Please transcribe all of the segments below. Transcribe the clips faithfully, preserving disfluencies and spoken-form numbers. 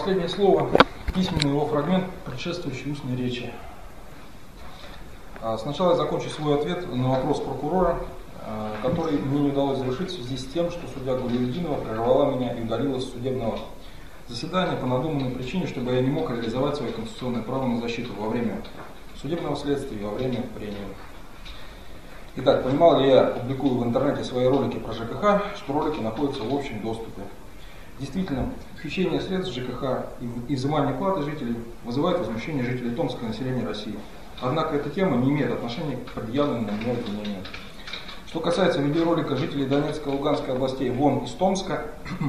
последнее слово, письменный его фрагмент, предшествующий устной речи. Сначала я закончу свой ответ на вопрос прокурора, который мне не удалось завершить в связи с тем, что судья Гулиудинова прервала меня и удалилась с судебного заседания по надуманной причине, чтобы я не мог реализовать свое конституционное право на защиту во время судебного следствия и во время прения. Итак, понимал ли я, публикую в интернете свои ролики про ЖКХ, что ролики находятся в общем доступе. Действительно, хищение средств ЖКХ и изымание платы жителей вызывает возмущение жителей Томска и населения России. Однако эта тема не имеет отношения к предъявленным на меня обвинениям. Что касается видеоролика жителей Донецкой и Луганской областей «Вон из Томска»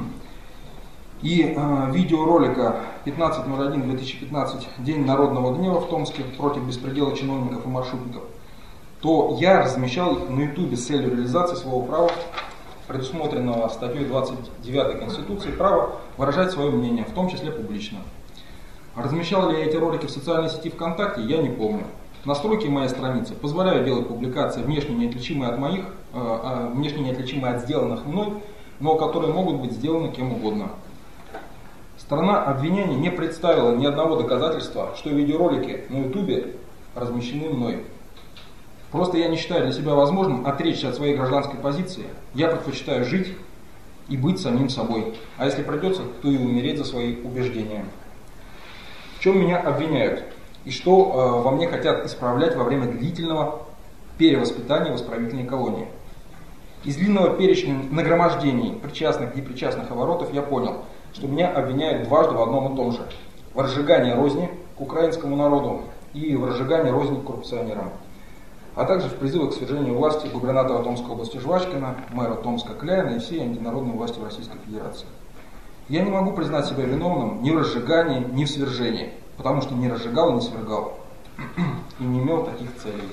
и э, видеоролика пятнадцатое ноль первое две тысячи пятнадцатого «День народного гнева в Томске против беспредела чиновников и маршрутников», то я размещал их на ютубе с целью реализации своего права, предусмотренного статьей двадцать девятой Конституции, права выражать свое мнение, в том числе публично. Размещал ли я эти ролики в социальной сети ВКонтакте, я не помню. Настройки моей страницы позволяют делать публикации, внешне неотличимые от моих, э, внешне неотличимые от сделанных мной, но которые могут быть сделаны кем угодно. Сторона обвинения не представила ни одного доказательства, что видеоролики на ютубе размещены мной. Просто я не считаю для себя возможным отречься от своей гражданской позиции. Я предпочитаю жить и быть самим собой. А если придется, то и умереть за свои убеждения. В чем меня обвиняют? И что э, во мне хотят исправлять во время длительного перевоспитания в исправительной колонии. Из длинного перечня нагромождений причастных и непричастных оборотов я понял, что меня обвиняют дважды в одном и том же. В разжигании розни к украинскому народу и в разжигании розни к коррупционерам. А также в призывах к свержению власти губернатора Томской области Жвачкина, мэра Томска Кляйна и всей антинародной власти в Российской Федерации. Я не могу признать себя виновным ни в разжигании, ни в свержении, потому что не разжигал и не свергал, и не имел таких целей.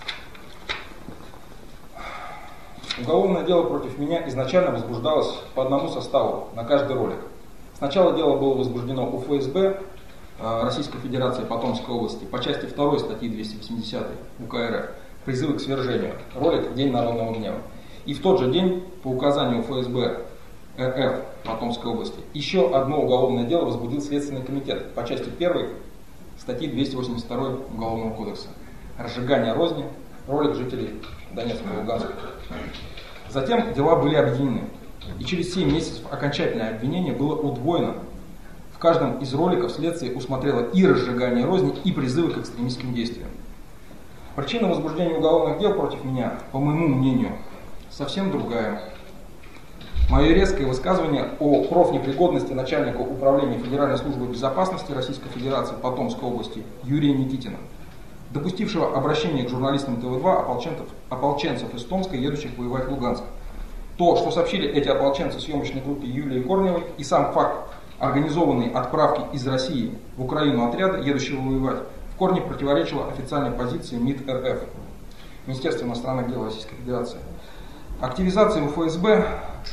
Уголовное дело против меня изначально возбуждалось по одному составу на каждый ролик. Сначала дело было возбуждено у ФСБ Российской Федерации по Томской области по части второй статьи двести восьмидесятой УК РФ «Призывы к свержению», ролик «День народного гнева». И в тот же день, по указанию ФСБ РФ по Томской области, еще одно уголовное дело возбудил Следственный комитет по части первой статьи двести восемьдесят второй Уголовного кодекса «Разжигание розни», ролик жителей Донецка и Луганска. Затем дела были объединены, и через семь месяцев окончательное обвинение было удвоено. В каждом из роликов следствие усмотрело и разжигание розни, и призывы к экстремистским действиям. Причина возбуждения уголовных дел против меня, по моему мнению, совсем другая. Мое резкое высказывание о профнепригодности начальника управления Федеральной службы безопасности Российской Федерации по Томской области Юрия Никитина, допустившего обращение к журналистам тэ вэ два ополченцев, ополченцев из Томска, едущих воевать в Луганск. То, что сообщили эти ополченцы съемочной группе Юлии Корневой, и сам факт организованной отправки из России в Украину отряда, едущего воевать, в корне противоречило официальной позиции МИД РФ, Министерства иностранных дел Российской Федерации. Активизация у ФСБ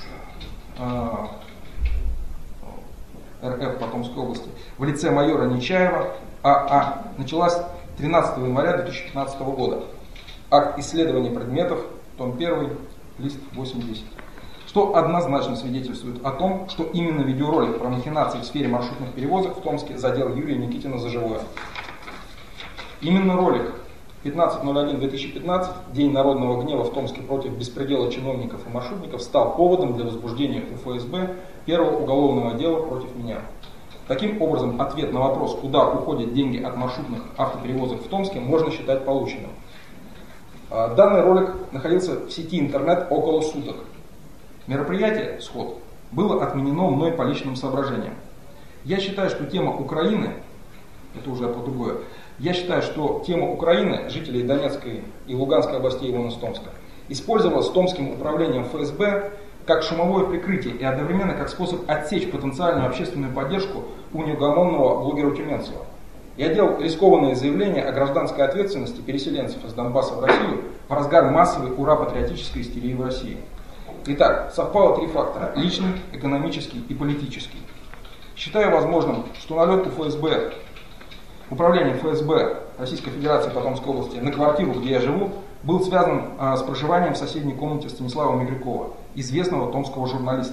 РФ по Томской области в лице майора Нечаева АА началась тринадцатого января две тысячи пятнадцатого года. Акт исследования предметов, том первый, лист восемьдесят. Что однозначно свидетельствует о том, что именно видеоролик про махинации в сфере маршрутных перевозок в Томске задел Юрия Никитина за живое. Именно ролик пятнадцатое ноль первое две тысячи пятнадцатого «День народного гнева в Томске против беспредела чиновников и маршрутников» стал поводом для возбуждения у ФСБ первого уголовного дела против меня. Таким образом, ответ на вопрос, куда уходят деньги от маршрутных автоперевозок в Томске, можно считать полученным. Данный ролик находился в сети интернет около суток. Мероприятие «Сход» было отменено мной по личным соображениям. Я считаю, что тема Украины, это уже по другое, я считаю, что тема Украины, жителей Донецкой и Луганской областей Вон из Томска, использовалась Томским управлением ФСБ как шумовое прикрытие и одновременно как способ отсечь потенциальную общественную поддержку у неугомонного блогера Тюменцева. Я делал рискованные заявления о гражданской ответственности переселенцев из Донбасса в Россию в разгар массовой ура-патриотической истерии в России. Итак, совпало три фактора: личный, экономический и политический. Считаю возможным, что налет у ФСБ, управление ФСБ Российской Федерации по Томской области на квартиру, где я живу, был связан а, с проживанием в соседней комнате Станислава Мигрякова, известного томского журналиста,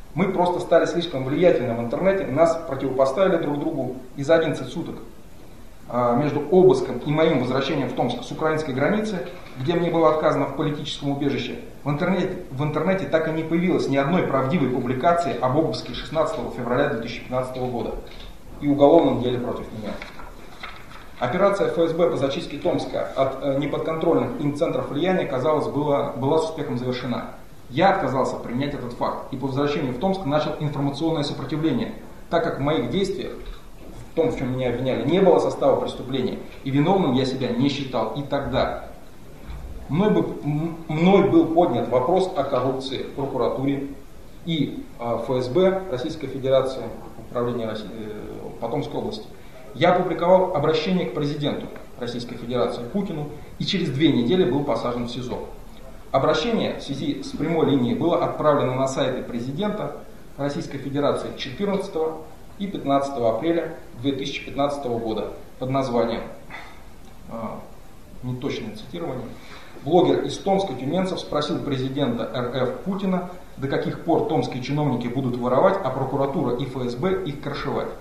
Мы просто стали слишком влиятельны в интернете, нас противопоставили друг другу, и за одиннадцать суток между обыском и моим возвращением в Томск с украинской границы, где мне было отказано в политическом убежище, в интернете, в интернете так и не появилось ни одной правдивой публикации об обыске шестнадцатого февраля две тысячи пятнадцатого года и уголовном деле против меня. Операция эф эс бэ по зачистке Томска от неподконтрольных им центров влияния, казалось, была, была с успехом завершена. Я отказался принять этот факт и по возвращению в Томск начал информационное сопротивление, так как в моих действиях, в том, в чем меня обвиняли, не было состава преступления, и виновным я себя не считал и тогда. Мной, бы, мной был поднят вопрос о коррупции в прокуратуре и эф эс бэ Российской Федерации, управления России, по Томской области. Я опубликовал обращение к президенту Российской Федерации Путину и через две недели был посажен в СИЗО. Обращение в связи с прямой линией было отправлено на сайты президента Российской Федерации четырнадцатого и пятнадцатого апреля две тысячи пятнадцатого года под названием, э, неточное цитирование, блогер из Томска Тюменцев спросил президента эр эф Путина, до каких пор томские чиновники будут воровать, а прокуратура и эф эс бэ их крышевать.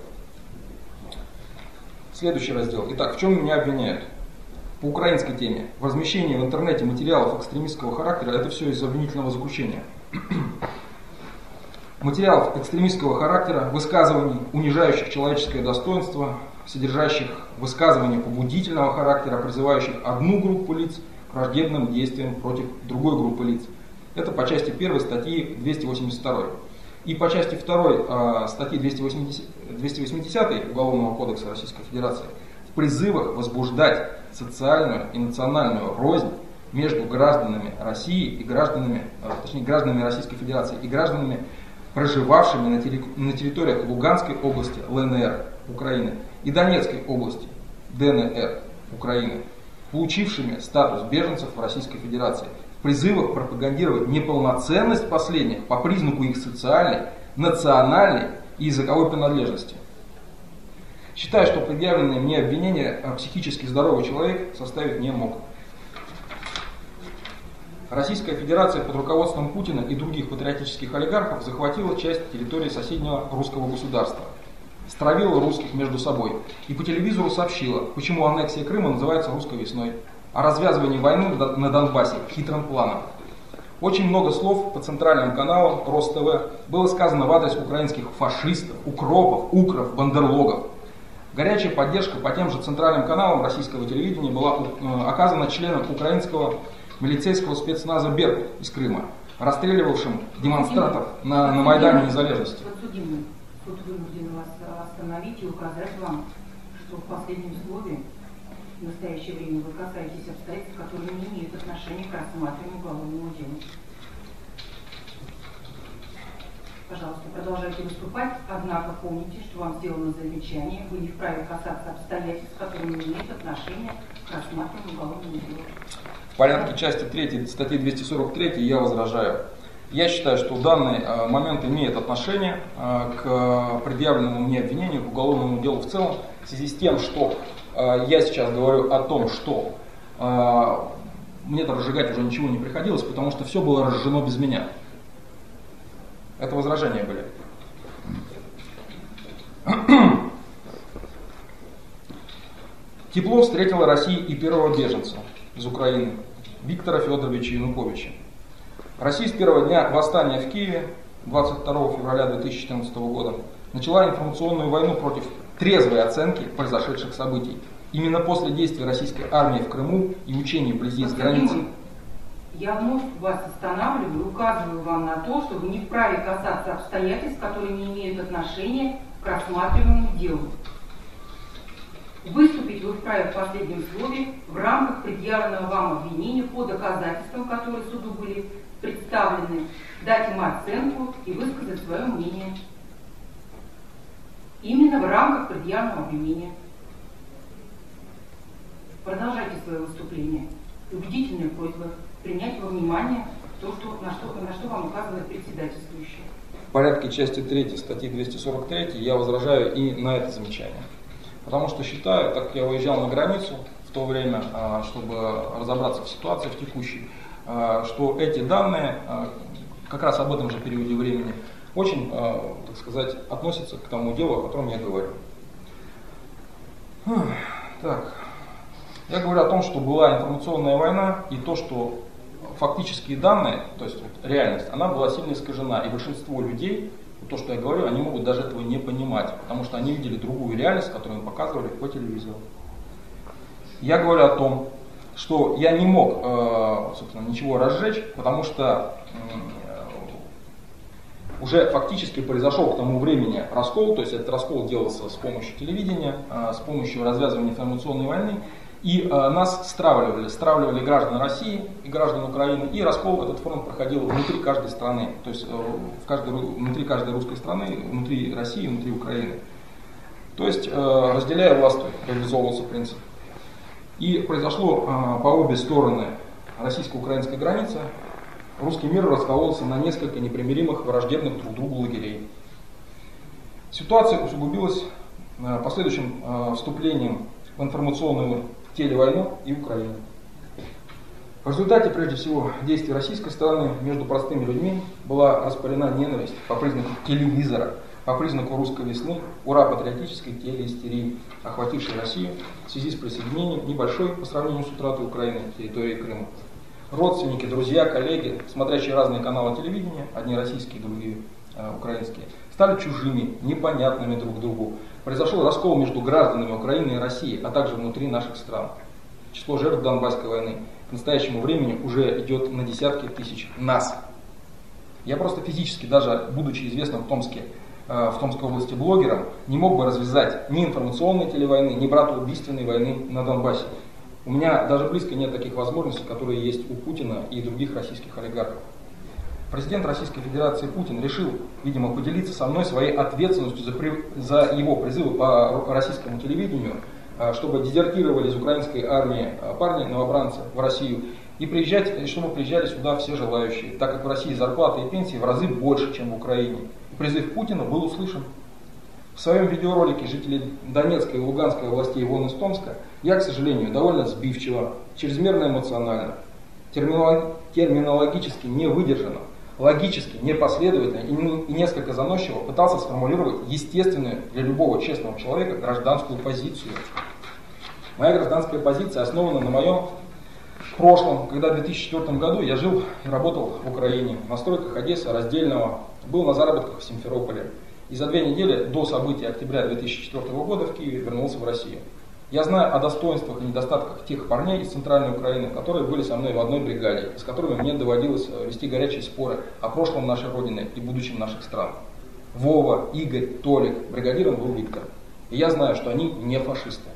Следующий раздел. Итак, в чем меня обвиняют? По украинской теме. Возмещение в интернете материалов экстремистского характера — это все из обвинительного заключения. Материалов экстремистского характера, высказываний, унижающих человеческое достоинство, содержащих высказывания побудительного характера, призывающих одну группу лиц к враждебным действиям против другой группы лиц. Это по части первой статьи двести восемьдесят два. И по части второй э, статьи двести восемьдесят Уголовного кодекса Российской Федерации в призывах возбуждать социальную и национальную рознь между гражданами России и гражданами, э, точнее, гражданами Российской Федерации и гражданами, проживавшими на, терри, на территориях Луганской области эл эн эр Украины и Донецкой области дэ эн эр Украины, получившими статус беженцев в Российской Федерации, в призывах пропагандировать неполноценность последних по признаку их социальной, национальной и языковой принадлежности. Считаю, что предъявленное мне обвинение психически здоровый человек составить не мог. Российская Федерация под руководством Путина и других патриотических олигархов захватила часть территории соседнего русского государства, стравила русских между собой и по телевизору сообщила, почему аннексия Крыма называется русской весной, а развязывание войны на Донбассе хитрым планом. Очень много слов по центральным каналам Рос тэ вэ было сказано в адрес украинских фашистов, укропов, укров, бандерлогов. Горячая поддержка по тем же центральным каналам российского телевидения была оказана членам украинского милицейского спецназа «Беркут» из Крыма, расстреливавшим демонстрантов на, на Майдане Незалежности. Подсудимый, суд вынужден вас остановить и указать вам, что в последнем слове в настоящее время вы касаетесь обстоятельств, которые не имеют отношения к рассматриванию уголовного дела. Пожалуйста, продолжайте выступать, однако помните, что вам сделано замечание, вы не вправе касаться обстоятельств, которые не имеют отношения к рассматриванию уголовного дела. В порядке части третьей статьи двести сорок три я возражаю. Я считаю, что данный э, момент имеет отношение э, к предъявленному мне обвинению, к уголовному делу в целом, в связи с тем, что э, я сейчас говорю о том, что э, мне-то разжигать уже ничего не приходилось, потому что все было разжжено без меня. Это возражения были. Тепло встретила Россия и первого беженца из Украины, Виктора Федоровича Януковича. Россия с первого дня восстания в Киеве, двадцать второго февраля две тысячи четырнадцатого года, начала информационную войну против трезвой оценки произошедших событий. Именно после действий российской армии в Крыму и учений вблизи с границей. Я вновь вас останавливаю и указываю вам на то, что вы не вправе касаться обстоятельств, которые не имеют отношения к рассматриваемому делу. Выступить вы вправе в последнем слове в рамках предъявленного вам обвинения по доказательствам, которые суду были представлены, дать им оценку и высказать свое мнение. Именно в рамках предъявленного обвинения. Продолжайте свое выступление. Убедительная просьба принять во внимание то, что, на, что, на что вам указывает председательствующий. В порядке части третьей статьи двести сорок три я возражаю и на это замечание. Потому что считаю, так как я выезжал на границу в то время, чтобы разобраться в ситуации в текущей, что эти данные, как раз об этом же периоде времени, очень, так сказать, относится к тому делу, о котором я говорю. Так. Я говорю о том, что была информационная война, и то, что фактические данные, то есть вот реальность, она была сильно искажена, и большинство людей, то, что я говорю, они могут даже этого не понимать, потому что они видели другую реальность, которую им показывали по телевизору. Я говорю о том, что я не мог, собственно, ничего разжечь, потому что уже фактически произошел к тому времени раскол, то есть этот раскол делался с помощью телевидения, с помощью развязывания информационной войны, и нас стравливали, стравливали граждан России и граждан Украины, и раскол, этот фронт проходил внутри каждой страны, то есть в каждой, внутри каждой русской страны, внутри России, внутри Украины. То есть, разделяя власть, реализовывался принцип. И произошло по обе стороны российско-украинской границы, русский мир раскололся на несколько непримиримых, враждебных друг другу лагерей. Ситуация усугубилась последующим вступлением в информационную телевойну и Украину. В результате, прежде всего, действий российской стороны между простыми людьми была распалена ненависть по признаку телевизора, по признаку русской весны, ура-патриотической телеистерии, охватившей Россию в связи с присоединением небольшой по сравнению с утратой Украины территории Крыма. Родственники, друзья, коллеги, смотрящие разные каналы телевидения, одни российские, другие э, украинские, стали чужими, непонятными друг другу. Произошел раскол между гражданами Украины и России, а также внутри наших стран. Число жертв Донбасской войны к настоящему времени уже идет на десятки тысяч нас. Я просто физически, даже будучи известным в Томске, э, в Томской области блогером, не мог бы развязать ни информационной телевойны, ни братоубийственной войны на Донбассе. У меня даже близко нет таких возможностей, которые есть у Путина и других российских олигархов. Президент Российской Федерации Путин решил, видимо, поделиться со мной своей ответственностью за, при... за его призывы по российскому телевидению, чтобы дезертировали из украинской армии парни, новобранцы в Россию, и приезжать, чтобы приезжали сюда все желающие, так как в России зарплаты и пенсии в разы больше, чем в Украине. И призыв Путина был услышан. В своем видеоролике жители Донецкой и Луганской областей вон из Томска я, к сожалению, довольно сбивчиво, чрезмерно эмоционально, терминологически не выдержанно, логически непоследовательно и несколько заносчиво пытался сформулировать естественную для любого честного человека гражданскую позицию. Моя гражданская позиция основана на моем прошлом, когда в две тысячи четвёртом году я жил и работал в Украине, на стройках Одессы, Раздельного, был на заработках в Симферополе. И за две недели до событий октября две тысячи четвёртого года в Киеве вернулся в Россию. Я знаю о достоинствах и недостатках тех парней из Центральной Украины, которые были со мной в одной бригаде, с которыми мне доводилось вести горячие споры о прошлом нашей Родины и будущем наших стран. Вова, Игорь, Толик, бригадиром был Виктор. И я знаю, что они не фашисты.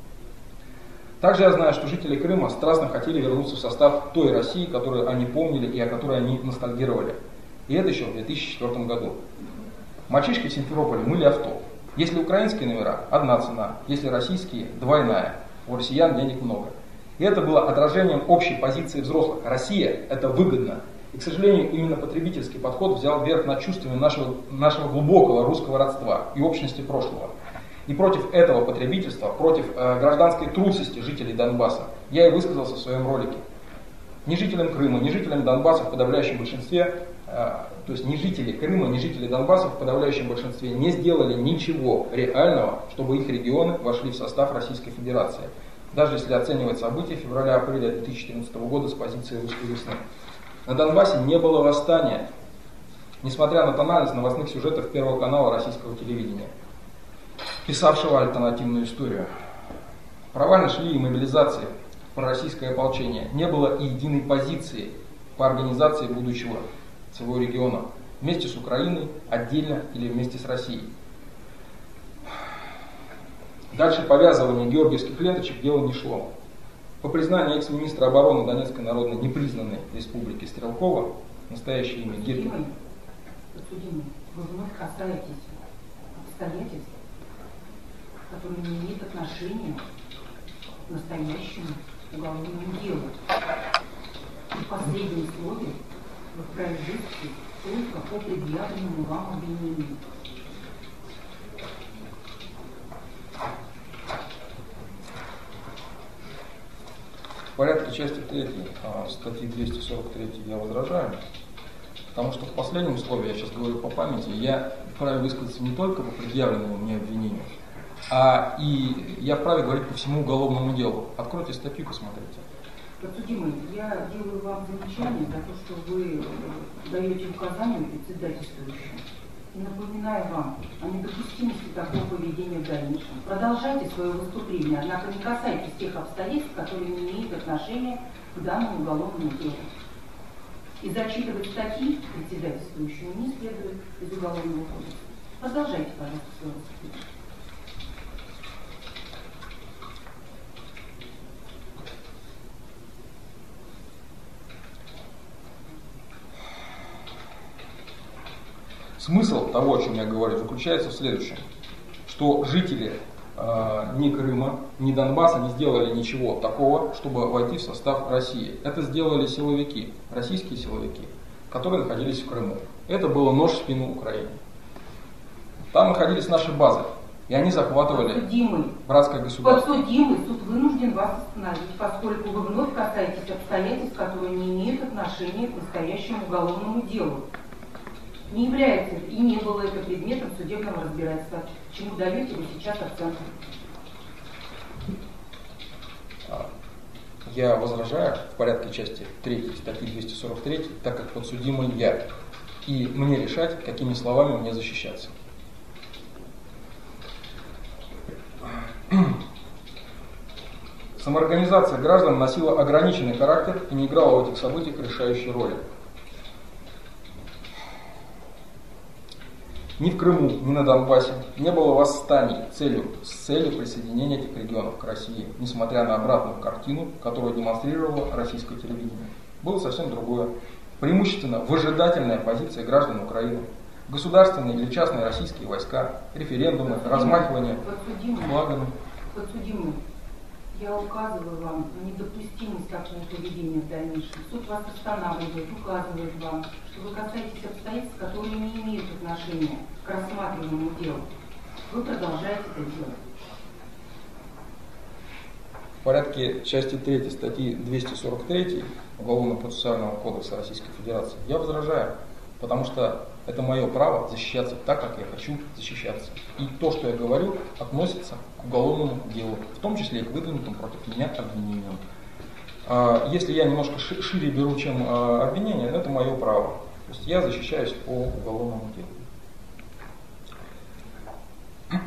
Также я знаю, что жители Крыма страстно хотели вернуться в состав той России, которую они помнили и о которой они ностальгировали. И это еще в две тысячи четвёртом году. Мальчишки в Симферополе мыли авто. Если украинские номера – одна цена, если российские – двойная. У россиян денег много. И это было отражением общей позиции взрослых. Россия – это выгодно. И, к сожалению, именно потребительский подход взял верх над чувствами нашего, нашего глубокого русского родства и общности прошлого. И против этого потребительства, против э, гражданской трусости жителей Донбасса я и высказался в своем ролике. Ни жителям Крыма, ни жителям Донбасса в подавляющем большинстве, э, то есть ни жители Крыма, ни жители Донбасса в подавляющем большинстве не сделали ничего реального, чтобы их регионы вошли в состав Российской Федерации. Даже если оценивать события февраля-апреля две тысячи четырнадцатого года с позиции русской весны. На Донбассе не было восстания, несмотря на тональность новостных сюжетов Первого канала российского телевидения, писавшего альтернативную историю. Провально шли и мобилизации, пророссийское ополчение. Не было и единой позиции по организации будущего своего региона. Вместе с Украиной, отдельно или вместе с Россией. Дальше повязывание георгиевских ленточек дело не шло. По признанию экс-министра обороны Донецкой Народной непризнанной республики Стрелкова, настоящее имя Гиркин. Подсудимый, вы вновь касаетесь обстоятельств, которые не имеют отношения к настоящему уголовному делу. И в последнем слове вы вправе выступить только по предъявленному вам обвинению. В порядке части третьей статьи двести сорок три я возражаю. Потому что в последнем слове, я сейчас говорю по памяти, я вправе высказаться не только по предъявленному мне обвинению, а и я вправе говорить по всему уголовному делу. Откройте статью, посмотрите. Подсудимый, я делаю вам замечание за то, что вы даете указания председательствующему. И напоминаю вам о недопустимости такого поведения в дальнейшем. Продолжайте свое выступление, однако не касайтесь тех обстоятельств, которые не имеют отношения к данному уголовному делу. И зачитывать статьи председательствующему не следует из Уголовного кодекса. Продолжайте, пожалуйста, свое выступление. Смысл того, о чем я говорю, заключается в следующем, что жители э, ни Крыма, ни Донбасса не сделали ничего такого, чтобы войти в состав России. Это сделали силовики, российские силовики, которые находились в Крыму. Это было нож в спину Украине. Там находились наши базы, и они захватывали Подсудимый. братское государство. Подсудимый, суд вынужден вас остановить, поскольку вы вновь касаетесь обстоятельств, которые не имеют отношения к настоящему уголовному делу. Не является и не было это предметом судебного разбирательства. Чему даете вы сейчас оценку? Я возражаю в порядке части третьей статьи двести сорок три, так как подсудимый я. И мне решать, какими словами мне защищаться. Самоорганизация граждан носила ограниченный характер и не играла в этих событиях решающей роли. Ни в Крыму, ни на Донбассе не было восстаний целью, с целью присоединения этих регионов к России, несмотря на обратную картину, которую демонстрировало российское телевидение. Было совсем другое. Преимущественно выжидательная позиция граждан Украины, государственные или частные российские войска, референдумы, Подсудимый, размахивание подсудимый, флагами. Подсудимый, я указываю вам на недопустимость такого поведения в дальнейшем. Суд вас останавливает, указывает вам, что вы касаетесь обстоятельств, которые не имеют отношения к рассматриваемому делу. Вы продолжаете это делать. В порядке части третьей статьи двести сорок три Уголовно-процессуального кодекса Российской Федерации я возражаю, потому что это мое право защищаться так, как я хочу защищаться. И то, что я говорю, относится к уголовному делу, в том числе и к выдвинутым против меня обвинениям. Если я немножко шире беру, чем обвинение, это мое право. То есть я защищаюсь по уголовному делу.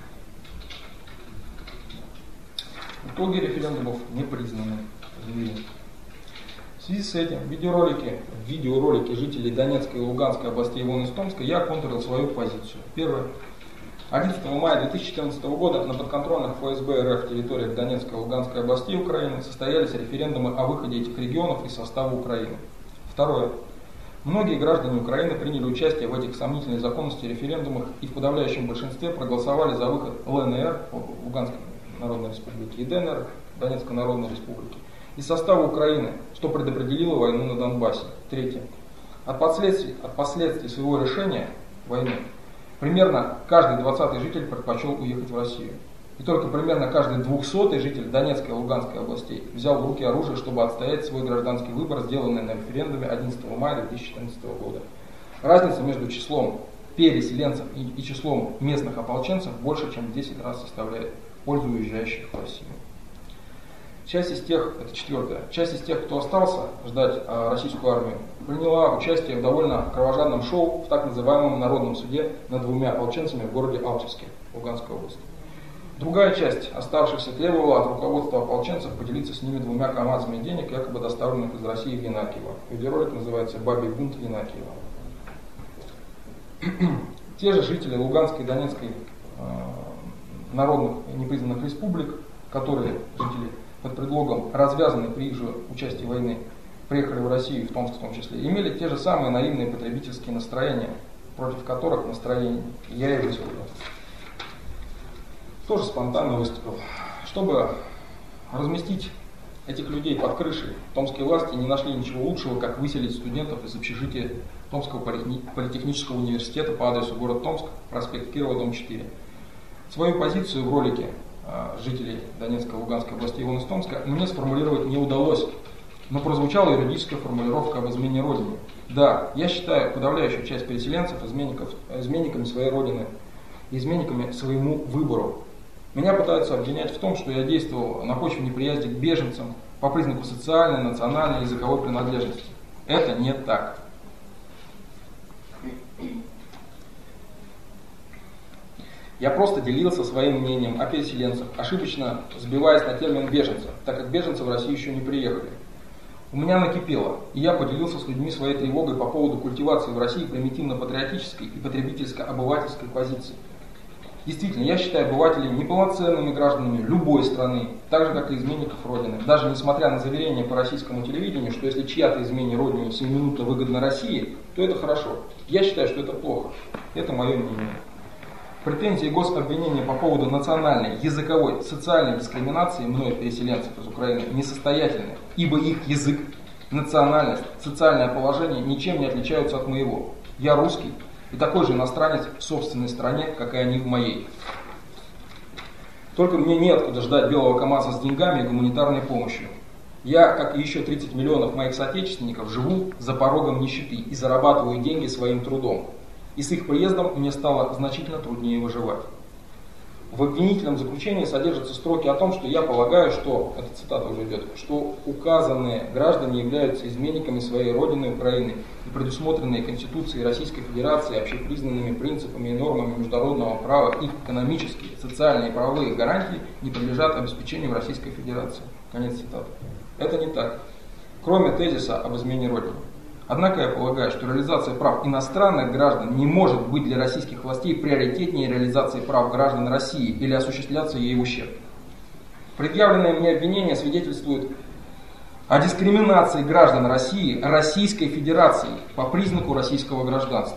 Итоги референдумов не признаны. В связи с этим в видеоролике, в видеоролике жителей Донецкой и Луганской областей Ивана Истомска я контролил свою позицию. Первое. одиннадцатого мая две тысячи четырнадцатого года на подконтрольных эф эс бэ эр эф территориях Донецкой и Луганской областей Украины состоялись референдумы о выходе этих регионов из состава Украины. Второе. Многие граждане Украины приняли участие в этих сомнительной законности референдумах и в подавляющем большинстве проголосовали за выход эл эн эр, Луганской Народной Республики, и дэ эн эр, Донецкой Народной Республики, из состава Украины, что предопределило войну на Донбассе. Третье. От последствий, от последствий своего решения войны примерно каждый двадцатый житель предпочел уехать в Россию. И только примерно каждый двухсотый житель Донецкой и Луганской областей взял в руки оружие, чтобы отстоять свой гражданский выбор, сделанный на референдуме одиннадцатого мая две тысячи четырнадцатого года. Разница между числом переселенцев и, и числом местных ополченцев больше, чем в десять раз составляет пользу уезжающих в Россию. Часть из тех, это четвертое, часть из тех, кто остался ждать э, российскую армию, приняла участие в довольно кровожадном шоу в так называемом народном суде над двумя ополченцами в городе Алчевске, Луганской области. Другая часть оставшихся требовала от руководства ополченцев поделиться с ними двумя камазами денег, якобы доставленных из России в Янакиево. Видеоролик называется «Бабий бунт Янакиева». Те же жители Луганской и Донецкой э, народных и непризнанных республик, которые жители под предлогом развязанной при их же участии войны приехали в Россию, в Томск в том числе, имели те же самые наивные потребительские настроения, против которых настроений я и выступил. Тоже спонтанно выступил. Чтобы разместить этих людей под крышей, томские власти не нашли ничего лучшего, как выселить студентов из общежития Томского политехнического университета по адресу город Томск, проспект Кирова, дом четыре. Свою позицию в ролике жителей Донецкой и Луганской областей Ивана Истомска мне сформулировать не удалось. но прозвучала юридическая формулировка об измене Родине. Да, я считаю подавляющую часть переселенцев изменников, изменниками своей Родины, изменниками своему выбору. Меня пытаются обвинять в том, что я действовал на почве неприязни к беженцам по признаку социальной, национальной, языковой принадлежности. Это не так. Я просто делился своим мнением о переселенцах, ошибочно сбиваясь на термин беженцев, так как беженцы в Россию еще не приехали. У меня накипело, и я поделился с людьми своей тревогой по поводу культивации в России примитивно-патриотической и потребительско-обывательской позиции. Действительно, я считаю обывателей неполноценными гражданами любой страны, так же, как и изменников Родины. Даже несмотря на заверения по российскому телевидению, что если чья-то измене Родине сиюминутно выгодна России, то это хорошо. Я считаю, что это плохо. Это мое мнение. Претензии и гособвинения по поводу национальной, языковой, социальной дискриминации мной переселенцев из Украины несостоятельны, ибо их язык, национальность, социальное положение ничем не отличаются от моего. Я русский и такой же иностранец в собственной стране, как и они в моей. Только мне неоткуда ждать белого КамАЗа с деньгами и гуманитарной помощью. Я, как и еще тридцать миллионов моих соотечественников, живу за порогом нищеты и зарабатываю деньги своим трудом. И с их приездом мне стало значительно труднее выживать. В обвинительном заключении содержатся строки о том, что я полагаю, что, эта цитата уже идет, что указанные граждане являются изменниками своей Родины Украины и предусмотренные Конституцией Российской Федерации общепризнанными принципами и нормами международного права, их экономические, социальные и правовые гарантии не подлежат обеспечению в Российской Федерации. Конец цитаты. Это не так. Кроме тезиса об измене Родины. Однако я полагаю, что реализация прав иностранных граждан не может быть для российских властей приоритетнее реализации прав граждан России или осуществляться ей в ущерб. Предъявленные мне обвинения свидетельствуют о дискриминации граждан России Российской Федерации по признаку российского гражданства.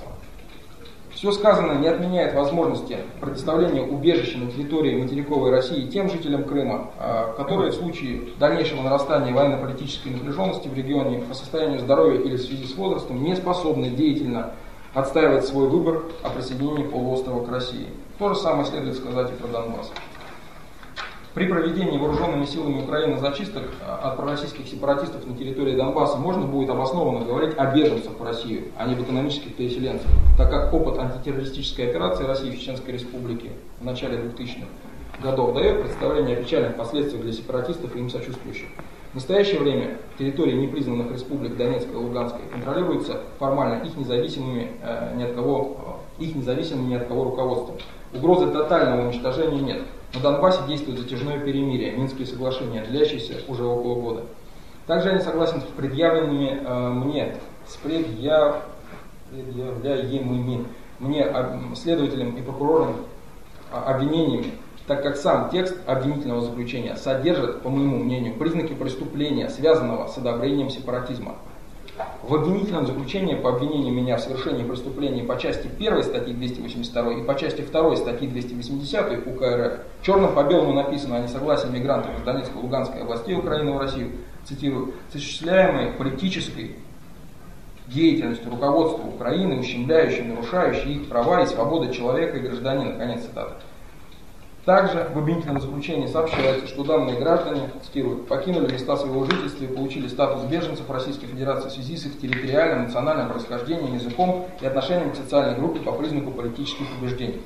Все сказанное не отменяет возможности предоставления убежища на территории материковой России тем жителям Крыма, которые в случае дальнейшего нарастания военно-политической напряженности в регионе по состоянию здоровья или в связи с возрастом не способны деятельно отстаивать свой выбор о присоединении полуострова к России. То же самое следует сказать и про Донбасс. При проведении вооруженными силами Украины зачисток от пророссийских сепаратистов на территории Донбасса можно будет обоснованно говорить о беженцах в Россию, а не об экономических переселенцах, так как опыт антитеррористической операции России в Чеченской Республике в начале двухтысячных годов дает представление о печальных последствиях для сепаратистов и им сочувствующих. В настоящее время территории непризнанных республик Донецкой и Луганской контролируются формально их независимыми, э, ни от кого, их независимым ни от кого руководством. Угрозы тотального уничтожения нет. На Донбассе действует затяжное перемирие, Минские соглашения, длящиеся уже около года. Также я не согласен с предъявленными э, мне, с предъяв... предъявляемыми мне следователям и прокурорам обвинениями, так как сам текст обвинительного заключения содержит, по моему мнению, признаки преступления, связанного с одобрением сепаратизма. В обвинительном заключении по обвинению меня в совершении преступлений по части первой статьи двести восемьдесят два и по части второй статьи двести восемьдесят УК РФ черным по белому написано о несогласии мигрантов из Донецкой и Луганской областей Украины в Россию, цитирую, с осуществляемой политической деятельностью руководства Украины, ущемляющей, нарушающей их права и свободы человека и гражданина. Конец цитаты. Также в обвинительном заключении сообщается, что данные граждане, цитирую, покинули места своего жительства и получили статус беженцев Российской Федерации в связи с их территориальным, национальным происхождением, языком и отношением к социальной группе по признаку политических убеждений.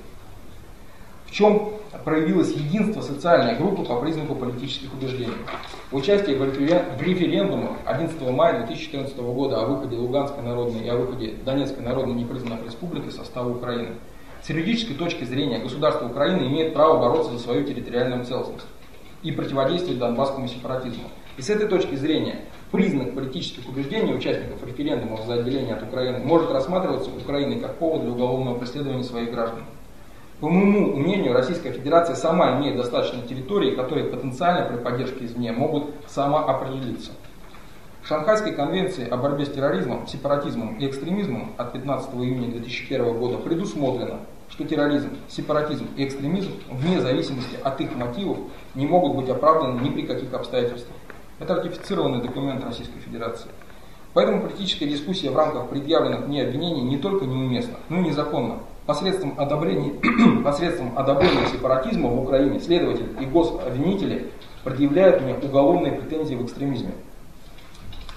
В чем проявилось единство социальной группы по признаку политических убеждений? В участии в референдуме одиннадцатого мая две тысячи четырнадцатого года о выходе Луганской народной и о выходе Донецкой народной непризнанных республик из состава Украины. С юридической точки зрения государство Украины имеет право бороться за свою территориальную целостность и противодействовать донбасскому сепаратизму. И с этой точки зрения признак политических убеждений участников референдумов за отделение от Украины может рассматриваться Украиной как повод для уголовного преследования своих граждан. По моему мнению, Российская Федерация сама имеет достаточно территорий, которые потенциально при поддержке извне могут самоопределиться. В Шанхайской конвенции о борьбе с терроризмом, сепаратизмом и экстремизмом от пятнадцатого июня две тысячи первого года предусмотрено, что терроризм, сепаратизм и экстремизм, вне зависимости от их мотивов, не могут быть оправданы ни при каких обстоятельствах. Это ратифицированный документ Российской Федерации. Поэтому политическая дискуссия в рамках предъявленных мне обвинений не только неуместна, но и незаконна. Посредством одобрения, посредством одобрения сепаратизма в Украине следователи и гособвинители предъявляют мне уголовные претензии в экстремизме.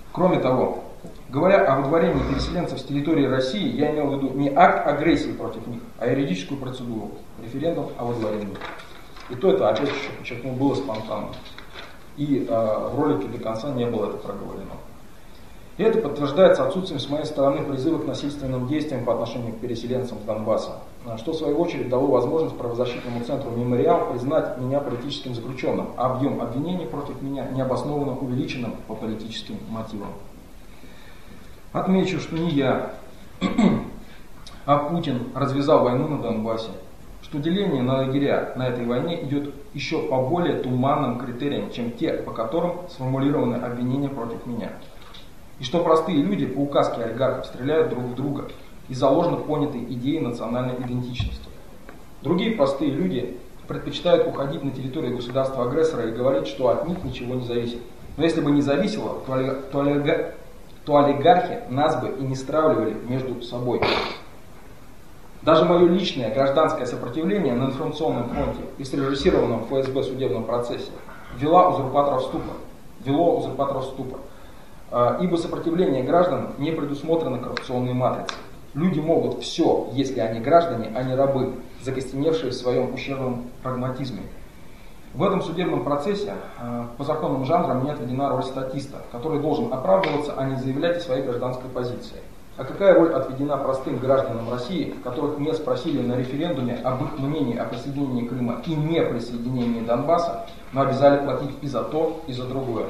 Кроме того, говоря о выдворении переселенцев с территории России, я имел в виду не акт агрессии против них, а юридическую процедуру, референдум о выдворении. И то это, опять же, подчеркну, было спонтанно. И э, в ролике до конца не было это проговорено. И это подтверждается отсутствием с моей стороны призыва к насильственным действиям по отношению к переселенцам с Донбасса, что в свою очередь дало возможность правозащитному центру «Мемориал» признать меня политическим заключенным, а объем обвинений против меня необоснованно увеличенным по политическим мотивам. Отмечу, что не я, а Путин развязал войну на Донбассе, что деление на лагеря на этой войне идет еще по более туманным критериям, чем те, по которым сформулированы обвинения против меня. И что простые люди по указке олигархов стреляют друг в друга из-за ложно понятой идеи национальной идентичности. Другие простые люди предпочитают уходить на территорию государства-агрессора и говорить, что от них ничего не зависит. Но если бы не зависело, то, оли... то, олига... то олигархи нас бы и не стравливали между собой. Даже мое личное гражданское сопротивление на информационном фронте и срежиссированном эф эс бэ судебном процессе ввела узурпаторов в ступор, вело узурпаторов в ступор. Ибо сопротивление граждан не предусмотрено коррупционной матрицей. Люди могут все, если они граждане, а не рабы, закостеневшие в своем ущербном прагматизме. В этом судебном процессе по законам жанра мне отведена роль статиста, который должен оправдываться, а не заявлять о своей гражданской позиции. А какая роль отведена простым гражданам России, которых не спросили на референдуме об их мнении о присоединении Крыма и не присоединении Донбасса, но обязали платить и за то, и за другое?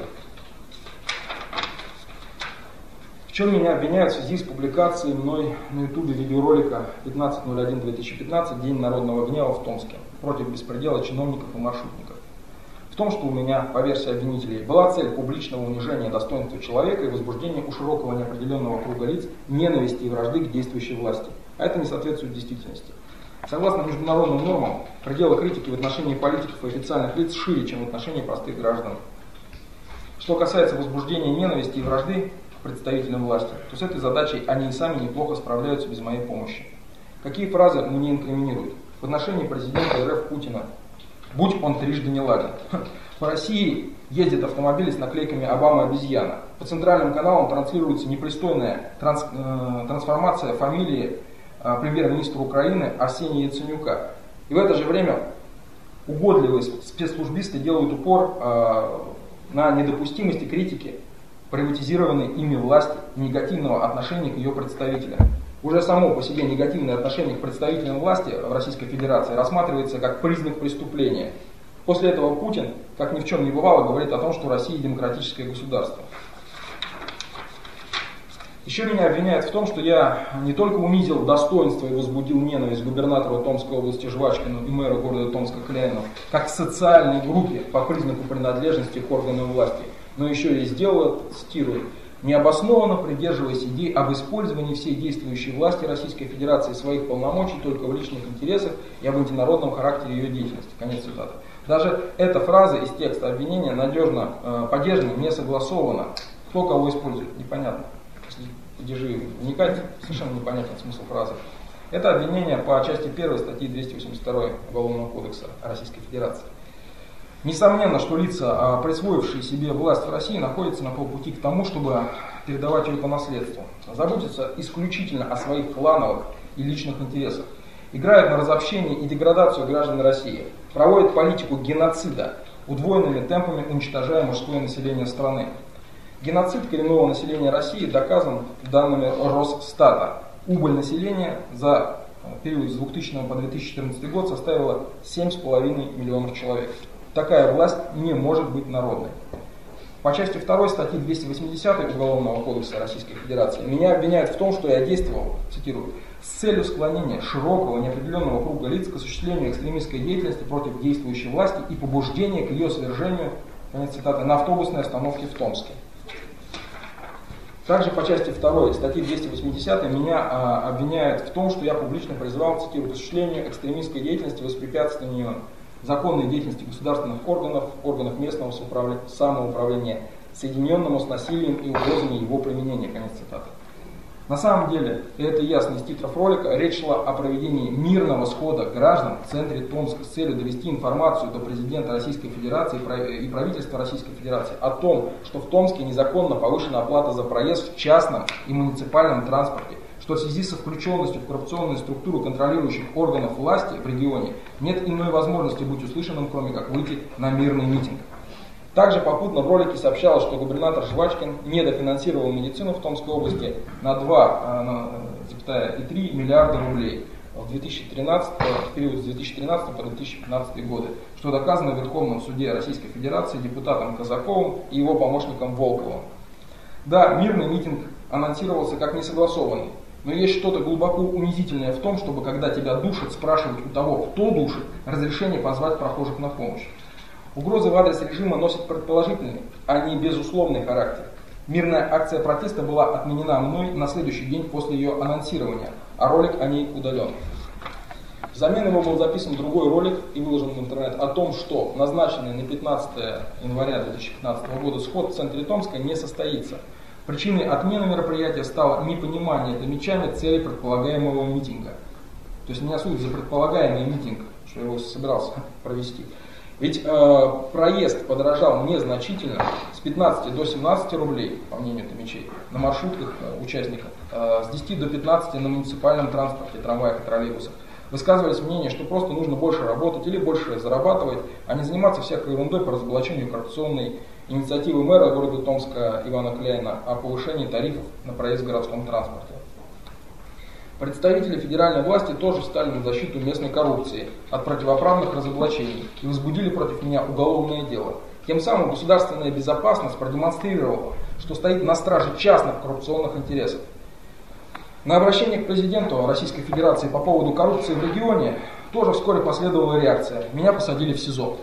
В чем меня обвиняют в связи с публикацией мной на ютубе видеоролика пятнадцатое ноль один две тысячи пятнадцать «День народного гнева в Томске» против беспредела чиновников и маршрутников? В том, что у меня, по версии обвинителей, была цель публичного унижения достоинства человека и возбуждения у широкого неопределенного круга лиц ненависти и вражды к действующей власти. А это не соответствует действительности. Согласно международным нормам, пределы критики в отношении политиков и официальных лиц шире, чем в отношении простых граждан. Что касается возбуждения ненависти и вражды представителям власти, то с этой задачей они и сами неплохо справляются без моей помощи. Какие фразы мне инкриминируют? В отношении президента эр эф Путина: будь он трижды не ладен. По России ездят автомобили с наклейками «Обама обезьяна». По центральным каналам транслируется непристойная транс, э, трансформация фамилии э, премьер-министра Украины Арсения Яценюка. И в это же время угодливые спецслужбисты делают упор э, на недопустимости критики приватизированной ими власти и негативного отношения к ее представителям. Уже само по себе негативное отношение к представителям власти в Российской Федерации рассматривается как признак преступления. После этого Путин, как ни в чем не бывало, говорит о том, что Россия демократическое государство. Еще меня обвиняют в том, что я не только унизил достоинство и возбудил ненависть губернатору Томской области Жвачкину и мэру города Томска Кляйну как социальной группе по признаку принадлежности к органам власти, но еще и сделал это, цитирую, необоснованно придерживаясь идей об использовании всей действующей власти Российской Федерации своих полномочий только в личных интересах и об антинародном характере ее деятельности. Конец цитаты. Даже эта фраза из текста обвинения надежно э, поддержана, не согласована. Кто кого использует, непонятно. Если падежи вникать, совершенно непонятен смысл фразы. Это обвинение по части первой статьи двести восемьдесят два Уголовного кодекса Российской Федерации. Несомненно, что лица, присвоившие себе власть в России, находятся на полпути к тому, чтобы передавать ее по наследству. Заботятся исключительно о своих клановых и личных интересах. Играют на разобщение и деградацию граждан России. Проводят политику геноцида, удвоенными темпами уничтожая мужское население страны. Геноцид коренного населения России доказан данными Росстата. Убыль населения за период с двухтысячного по две тысячи четырнадцатый год составила семь с половиной миллионов человек. Такая власть не может быть народной. По части второй статьи двести восьмидесятой Уголовного кодекса Российской Федерации меня обвиняют в том, что я действовал, цитирую, с целью склонения широкого неопределенного круга лиц к осуществлению экстремистской деятельности против действующей власти и побуждения к ее свержению, конец цитаты, на автобусной остановке в Томске. Также по части второй статьи двести восьмидесятой меня а, обвиняют в том, что я публично призывал, цитирую, к осуществлению экстремистской деятельности, воспрепятствованию законной деятельности государственных органов, органов местного самоуправления, соединенному с насилием и угрозами его применения. Конец цитаты. На самом деле, и это ясно из титров ролика, речь шла о проведении мирного схода граждан в центре Томска с целью довести информацию до президента Российской Федерации и правительства Российской Федерации о том, что в Томске незаконно повышена оплата за проезд в частном и муниципальном транспорте, что в связи со включенностью в коррупционную структуру контролирующих органов власти в регионе нет иной возможности быть услышанным, кроме как выйти на мирный митинг. Также попутно в ролике сообщалось, что губернатор Жвачкин недофинансировал медицину в Томской области на два целых три десятых миллиарда рублей в, две тысячи тринадцатом, в период с две тысячи тринадцатого по две тысячи пятнадцатый годы, что доказано в Верховном суде Российской Федерации депутатом Казаковым и его помощником Волковым. Да, мирный митинг анонсировался как несогласованный, но есть что-то глубоко унизительное в том, чтобы когда тебя душат, спрашивать у того, кто душит, разрешение позвать прохожих на помощь. Угрозы в адрес режима носят предположительный, а не безусловный характер. Мирная акция протеста была отменена мной на следующий день после ее анонсирования, а ролик о ней удален. Взамен его был записан другой ролик и выложен в интернет о том, что назначенный на пятнадцатое января две тысячи пятнадцатого года сход в центре Томска не состоится. Причиной отмены мероприятия стало непонимание томичами цели предполагаемого митинга. То есть меня судят за предполагаемый митинг, что я его собирался провести. Ведь э, проезд подорожал незначительно, с пятнадцати до семнадцати рублей, по мнению томичей, на маршрутках э, участников, э, с десяти до пятнадцати на муниципальном транспорте, трамваях и троллейбусах. Высказывались мнение, что просто нужно больше работать или больше зарабатывать, а не заниматься всякой ерундой по разоблачению коррупционной инициативы мэра города Томска Ивана Кляйна о повышении тарифов на проезд в городском транспорте. Представители федеральной власти тоже встали на защиту местной коррупции от противоправных разоблачений и возбудили против меня уголовное дело. Тем самым государственная безопасность продемонстрировала, что стоит на страже частных коррупционных интересов. На обращение к президенту Российской Федерации по поводу коррупции в регионе тоже вскоре последовала реакция. Меня посадили в СИЗО.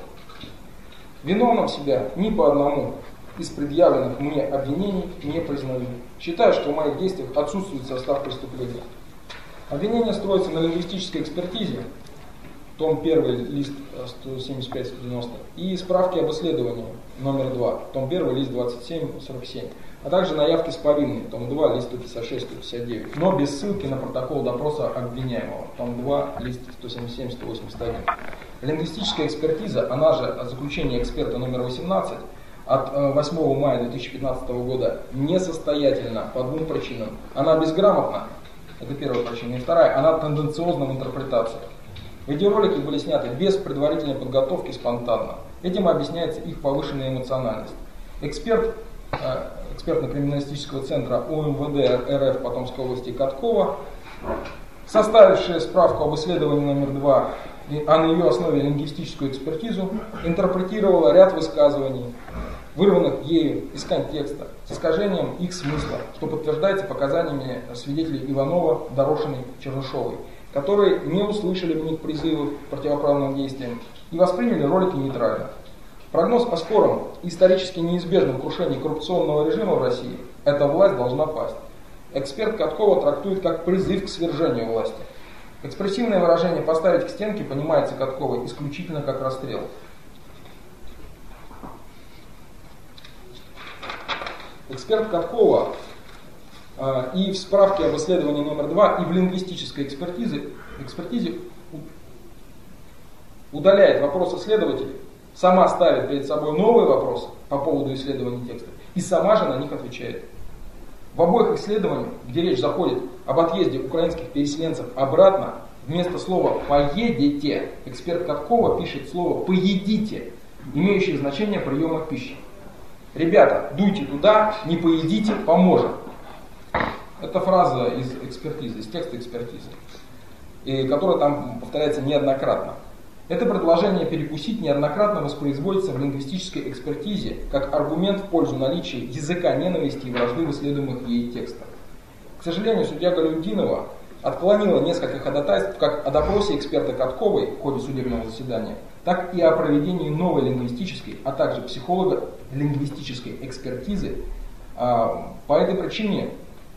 Виновным себя ни по одному из предъявленных мне обвинений не признаю. Считаю, что в моих действиях отсутствует состав преступления. Обвинение строится на лингвистической экспертизе, том первый, лист сто семьдесят пять сто девяносто, и справки об исследовании, номер два, том первый, лист двадцать семь сорок семь, а также на явке с повинной, том два, лист сто пятьдесят шесть сто пятьдесят девять, но без ссылки на протокол допроса обвиняемого, том два, лист сто семьдесят семь сто восемьдесят один. Лингвистическая экспертиза, она же заключение эксперта номер восемнадцать, от восьмого мая две тысячи пятнадцатого года несостоятельна по двум причинам. Она безграмотна, это первая причина, и вторая, она тенденциозна в интерпретациях. Видеоролики были сняты без предварительной подготовки, спонтанно. Этим объясняется их повышенная эмоциональность. Эксперт э, экспертно-криминалистического центра УМВД РФ по Томской области Каткова, составившая справку об исследовании номер два, а на ее основе лингвистическую экспертизу, интерпретировала ряд высказываний, вырванных ею из контекста, с искажением их смысла, что подтверждается показаниями свидетелей Иванова, Дорошиной, Чернышовой, которые не услышали в них призывы к противоправным действиям и восприняли ролики нейтрально. Прогноз о скором и исторически неизбежном крушении коррупционного режима в России – эта власть должна пасть. Эксперт Каткова трактует как призыв к свержению власти. Экспрессивное выражение «поставить к стенке» понимается Катковой исключительно как расстрел. Эксперт Каткова э, и в справке об исследовании номер два, и в лингвистической экспертизе, экспертизе удаляет вопросы следователей, сама ставит перед собой новые вопросы по поводу исследования текста и сама же на них отвечает. В обоих исследованиях, где речь заходит об отъезде украинских переселенцев обратно, вместо слова «поедете» эксперт Каткова пишет слово «поедите», имеющее значение приема пищи. Ребята, дуйте туда, не поедите, поможем. Это фраза из экспертизы, из текста экспертизы, и которая там повторяется неоднократно. Это предложение перекусить неоднократно воспроизводится в лингвистической экспертизе как аргумент в пользу наличия языка ненависти и вражды в исследуемых ей текстах. К сожалению, судья Галютдинова отклонила несколько ходатайств как о допросе эксперта Катковой в ходе судебного заседания, так и о проведении новой лингвистической, а также психолого-лингвистической экспертизы. По этой причине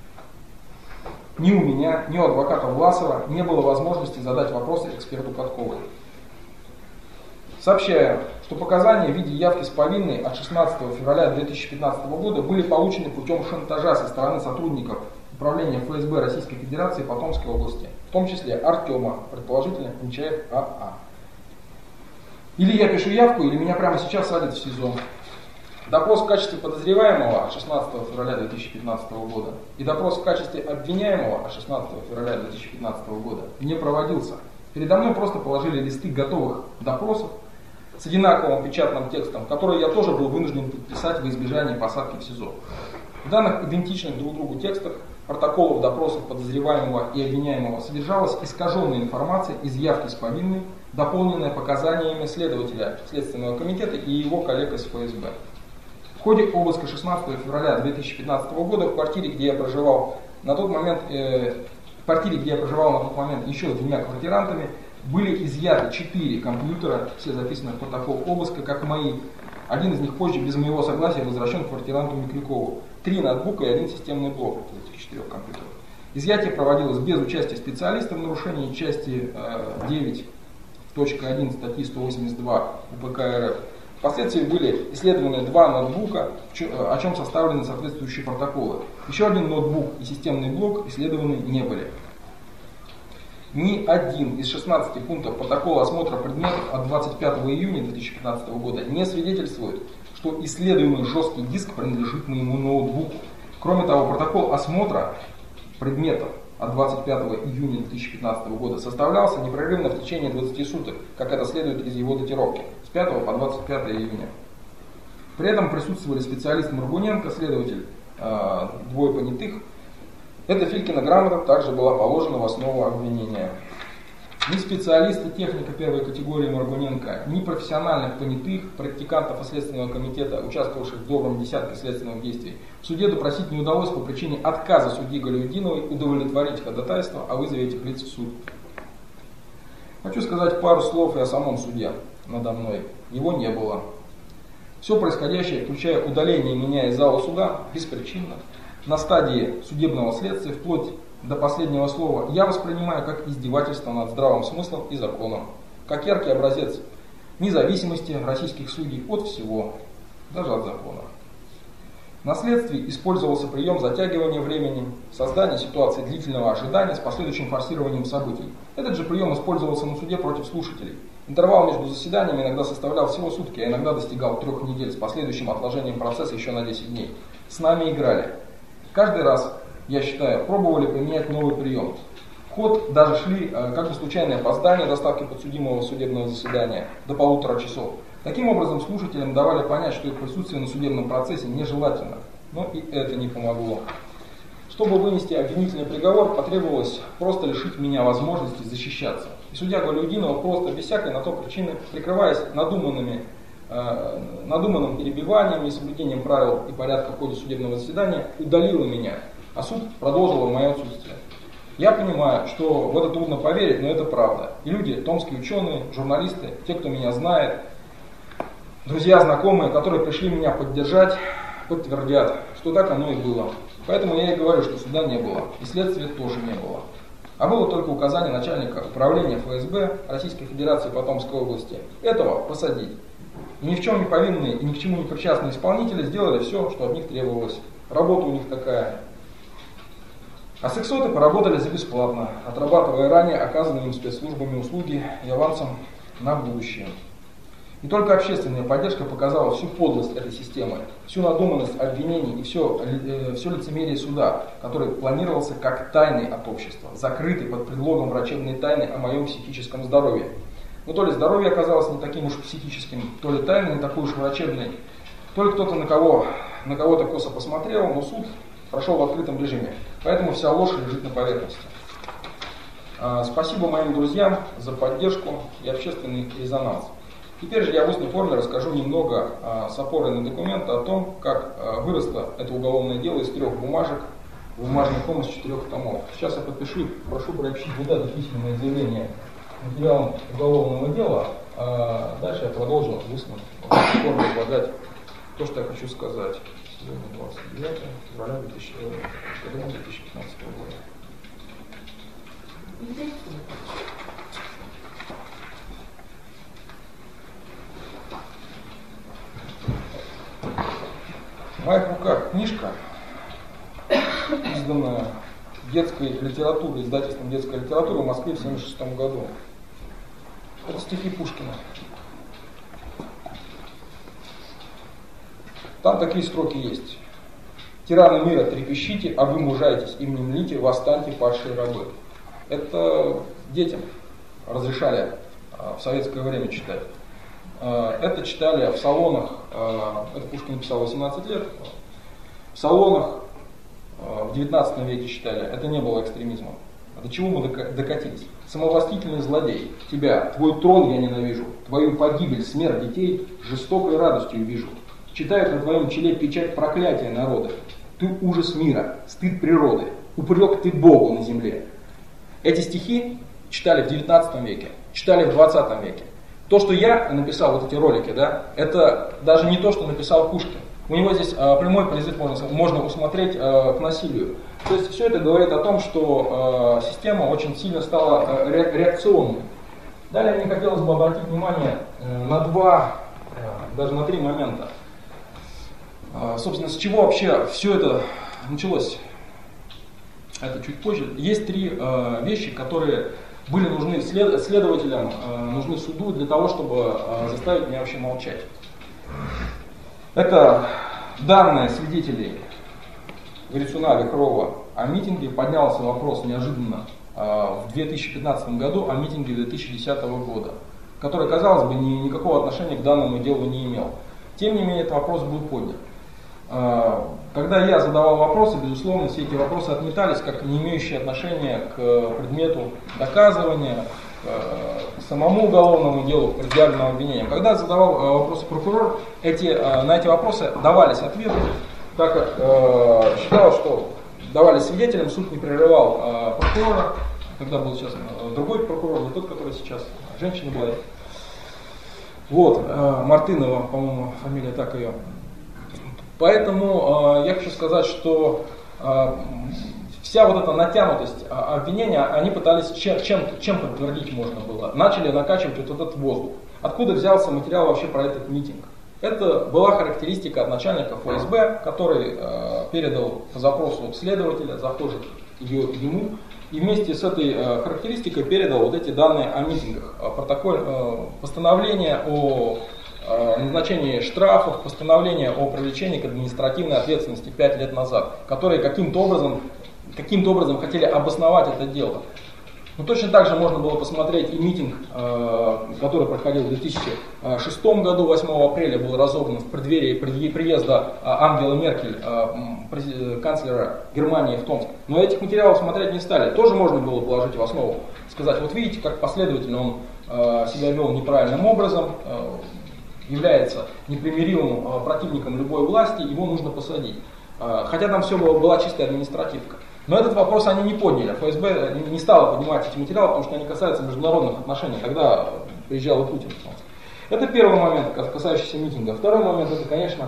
ни у меня, ни у адвоката Власова не было возможности задать вопросы эксперту Катковой. Сообщаю, что показания в виде явки с повинной от шестнадцатого февраля две тысячи пятнадцатого года были получены путем шантажа со стороны сотрудников Управления эф эс бэ Российской Федерации по Томской области, в том числе Артема, предположительно Нечаев А А. Или я пишу явку, или меня прямо сейчас садят в СИЗО. Допрос в качестве подозреваемого от шестнадцатого февраля две тысячи пятнадцатого года и допрос в качестве обвиняемого от шестнадцатого февраля две тысячи пятнадцатого года не проводился. Передо мной просто положили листы готовых допросов с одинаковым печатным текстом, которые я тоже был вынужден подписать во избежание посадки в СИЗО. В данных идентичных друг другу текстах протоколов допросов подозреваемого и обвиняемого содержалась искаженная информация из явки с повинной, дополненная показаниями следователя Следственного комитета и его коллег из эф эс бэ. В ходе обыска шестнадцатого февраля две тысячи пятнадцатого года в квартире, где я проживал на тот момент, э, в квартире, где я проживал на тот момент еще с двумя квартирантами, были изъяты четыре компьютера, все записаны в протокол обыска, как мои. Один из них позже без моего согласия возвращен квартиранту Микрюкову. Три ноутбука и один системный блок из этих четырех компьютеров. Изъятие проводилось без участия специалиста в нарушении части э, девять точка один статьи сто восемьдесят два У П К Р Ф. Впоследствии были исследованы два ноутбука, о чем составлены соответствующие протоколы. Еще один ноутбук и системный блок исследованы не были. Ни один из шестнадцати пунктов протокола осмотра предметов от двадцать пятого июня две тысячи пятнадцатого года не свидетельствует, что исследуемый жесткий диск принадлежит моему ноутбуку. Кроме того, протокол осмотра предметов от двадцать пятого июня две тысячи пятнадцатого года составлялся непрерывно в течение двадцати суток, как это следует из его датировки, с пятого по двадцать пятое июня. При этом присутствовали специалист Моргуненко, следователь, э, двое понятых. Эта Филькина грамота также была положена в основу обвинения. Ни специалисты техника первой категории Моргуненко, ни профессиональных понятых, практикантов и Следственного комитета, участвовавших в добром десятке следственных действий, в суде допросить не удалось по причине отказа судьи Галиудиновой удовлетворить ходатайство о вызове этих лиц в суд. Хочу сказать пару слов и о самом суде надо мной. Его не было. Все происходящее, включая удаление меня из зала суда, беспричинно, на стадии судебного следствия, вплоть до последнего слова, я воспринимаю как издевательство над здравым смыслом и законом, как яркий образец независимости российских судей от всего, даже от закона. На следствии использовался прием затягивания времени, создания ситуации длительного ожидания с последующим форсированием событий. Этот же прием использовался на суде против слушателей. Интервал между заседаниями иногда составлял всего сутки, а иногда достигал трех недель с последующим отложением процесса еще на десять дней. С нами играли. Каждый раз, я считаю, пробовали применять новый прием. В ход даже шли э, как бы случайные опоздания доставки подсудимого судебного заседания до полутора часов. Таким образом, слушателям давали понять, что их присутствие на судебном процессе нежелательно. Но и это не помогло. Чтобы вынести обвинительный приговор, потребовалось просто лишить меня возможности защищаться. И судья Галиудинова просто без всякой на то причины, прикрываясь надуманными надуманным перебиванием, несоблюдением правил и порядка в ходе судебного заседания, удалила меня, а суд продолжил в мое отсутствие. Я понимаю, что в это трудно поверить, но это правда. И люди, томские ученые, журналисты, те, кто меня знает, друзья, знакомые, которые пришли меня поддержать, подтвердят, что так оно и было. Поэтому я и говорю, что суда не было, и следствия тоже не было. А было только указание начальника управления эф эс бэ Российской Федерации по Томской области этого посадить. И ни в чем не повинные и ни к чему не причастные исполнители сделали все, что от них требовалось. Работа у них такая. А сексоты поработали за бесплатно, отрабатывая ранее оказанные им спецслужбами услуги и авансом на будущее. И только общественная поддержка показала всю подлость этой системы, всю надуманность обвинений и все, э, все лицемерие суда, который планировался как тайный от общества, закрытый под предлогом врачебной тайны о моем психическом здоровье. Но то ли здоровье оказалось не таким уж психическим, то ли тайна не такой уж врачебной, то ли кто-то на, кого, на кого-то косо посмотрел, но суд прошел в открытом режиме. Поэтому вся ложь лежит на поверхности. А, спасибо моим друзьям за поддержку и общественный резонанс. Теперь же я в устной форме расскажу немного а, с опорой на документы о том, как а, выросло это уголовное дело из трех бумажек в бумажный том из четырех томов. Сейчас я подпишу, прошу приобщить вот это письменное заявление материалом уголовного дела, а дальше я продолжу в устной форме излагать то, что я хочу сказать. Сегодня двадцать девятое февраля две тысячи пятнадцатого года. В моих руках книжка, изданная детской литературы, издательством детской литературы в Москве в тысяча девятьсот семьдесят шестом году. Это стихи Пушкина. Там такие строки есть. «Тираны мира, трепещите, а вы мужайтесь, и мнемлите, восстаньте, падшие рабы». Это детям разрешали в советское время читать. Это читали в салонах, это Пушкин написал в восемнадцать лет, в салонах в девятнадцатом веке читали, это не было экстремизмом. До чего мы докатились? Самовластительный злодей, тебя, твой трон я ненавижу, твою погибель, смерть детей жестокой радостью вижу. Читают на твоем челе печать проклятия народа. Ты ужас мира, стыд природы, упрек ты Богу на земле. Эти стихи читали в девятнадцатом веке, читали в двадцатом веке. То, что я написал, вот эти ролики, да, это даже не то, что написал Пушкин. У него здесь э, прямой призыв можно, можно усмотреть э, к насилию. То есть все это говорит о том, что э, система очень сильно стала э, ре, реакционной. Далее мне хотелось бы обратить внимание э, на два, э, даже на три момента. Э, собственно, с чего вообще все это началось? Это чуть позже. Есть три э, вещи, которые были нужны след, следователям, э, нужны суду для того, чтобы э, заставить меня вообще молчать. Это данные свидетелей Грицуна, Вихрова о митинге. Поднялся вопрос неожиданно э, в две тысячи пятнадцатом году о митинге две тысячи десятого года, который, казалось бы, ни, никакого отношения к данному делу не имел. Тем не менее, этот вопрос был поднят. Э, когда я задавал вопросы, безусловно, все эти вопросы отметались как не имеющие отношения к предмету доказывания, к самому уголовному делу, к предъявленному обвинениям. Когда задавал вопросы прокурор, эти, на эти вопросы давались ответы, так как э, считалось, что давали свидетелям, суд не прерывал э, прокурора, когда был сейчас другой прокурор, не тот, который сейчас, женщина была. Вот, э, Мартынова, по-моему, фамилия так ее. Поэтому э, я хочу сказать, что э, вся вот эта натянутость обвинения, они пытались чем, чем, чем подтвердить можно было. Начали накачивать вот этот воздух. Откуда взялся материал вообще про этот митинг? Это была характеристика от начальника эф эс бэ, который э, передал по запросу следователя, заходит ее, ему, и вместе с этой э, характеристикой передал вот эти данные о митингах. Протокол, э, постановление о э, назначении штрафов, постановление о привлечении к административной ответственности пять лет назад, которые каким-то образом каким-то образом хотели обосновать это дело. Но точно так же можно было посмотреть и митинг, который проходил в две тысячи шестом году, восьмого апреля, был разогнан в преддверии приезда Ангелы Меркель, канцлера Германии, в Томск. Но этих материалов смотреть не стали. Тоже можно было положить в основу. Сказать, вот видите, как последовательно он себя вел неправильным образом, является непримиримым противником любой власти, его нужно посадить. Хотя там все было, была чистая административка. Но этот вопрос они не подняли. эф эс бэ не стала поднимать эти материалы, потому что они касаются международных отношений, когда приезжал и Путин. Это первый момент, касающийся митинга. Второй момент, это, конечно,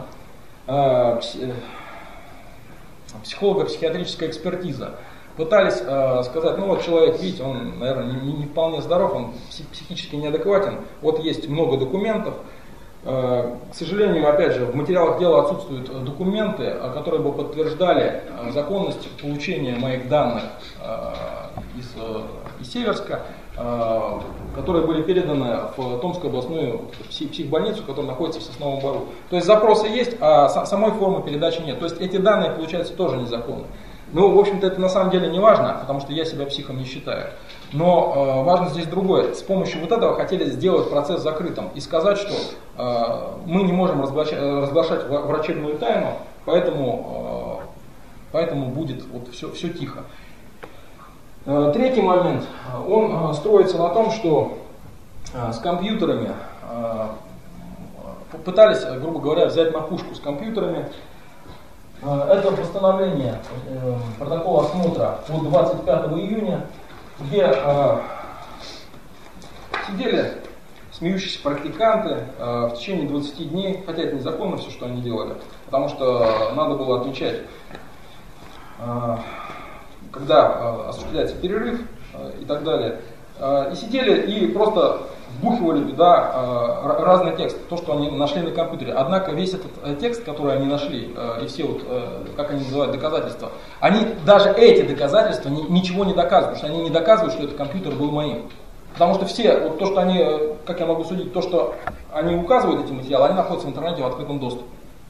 психолого-психиатрическая экспертиза. Пытались сказать, ну вот человек, видите, он, наверное, не, не вполне здоров, он психически неадекватен, вот есть много документов. К сожалению, опять же, в материалах дела отсутствуют документы, которые бы подтверждали законность получения моих данных из, из Северска, которые были переданы в Томскую областную психбольницу, которая находится в Сосновом Бору. То есть запросы есть, а самой формы передачи нет. То есть эти данные, получается, тоже незаконны. Ну, в общем-то, это на самом деле не важно, потому что я себя психом не считаю. Но э, важно здесь другое. С помощью вот этого хотели сделать процесс закрытым и сказать, что э, мы не можем разглашать, разглашать врачебную тайну, поэтому, э, поэтому будет вот все, все тихо. Э, третий момент. Он э, строится на том, что э, с компьютерами э, пытались, грубо говоря, взять на пушку с компьютерами. Это постановление э, протокола осмотра от двадцать пятого июня, где э, сидели смеющиеся практиканты э, в течение двадцати дней, хотя это незаконно все, что они делали, потому что надо было отмечать, э, когда э, осуществляется перерыв э, и так далее. Э, и сидели и просто вбухивали туда э, разный текст, то, что они нашли на компьютере. Однако весь этот э, текст, который они нашли, э, и все, вот, э, как они называют, доказательства, они, даже эти доказательства ни, ничего не доказывают, потому что они не доказывают, что этот компьютер был моим. Потому что все, вот то, что они, как я могу судить, то, что они указывают эти материалы, они находятся в интернете в открытом доступе.